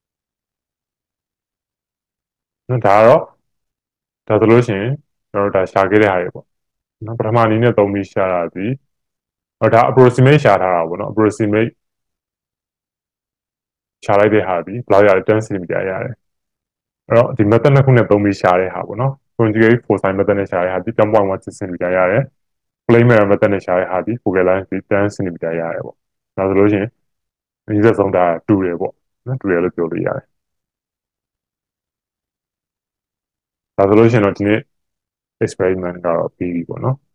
နော်ဒါဆိုလို့ရှိရင်ကျွန်တော်တို့ဒါရှာခဲ့တဲ့ဟာတွေပေါ့နော်ပထမအနေနဲ့သုံးပြီးရှာတာဒီဒါ approximate ရှာထားတာပေါ့နော် approximate ရှာလိုက်တဲ့ဟာဒီဘယ်လောက်ရလဲ10 cm ရတယ်အဲ့တော့ဒီ method နှစ်ခုနဲ့သုံးပြီးရှာတဲ့ဟာပေါ့နော် conjugate foci method နဲ့ရှာတဲ့ဟာဒီ10.1 cm ရတယ် plain mirror method နဲ့ရှာတဲ့ဟာဒီ focal length ဒီ10 cm ရတယ်ပေါ့ဒါဆိုလို့ရှိရင်အနည်းဆုံးဒါတူတယ်ပေါ့နော်တူတယ်လို့ပြောလို့ရတယ်ဒါဆိုလို့ရှိရင်တော့ဒီနေ့ experiment ကတော့ပြီးပြီပေါ့နော်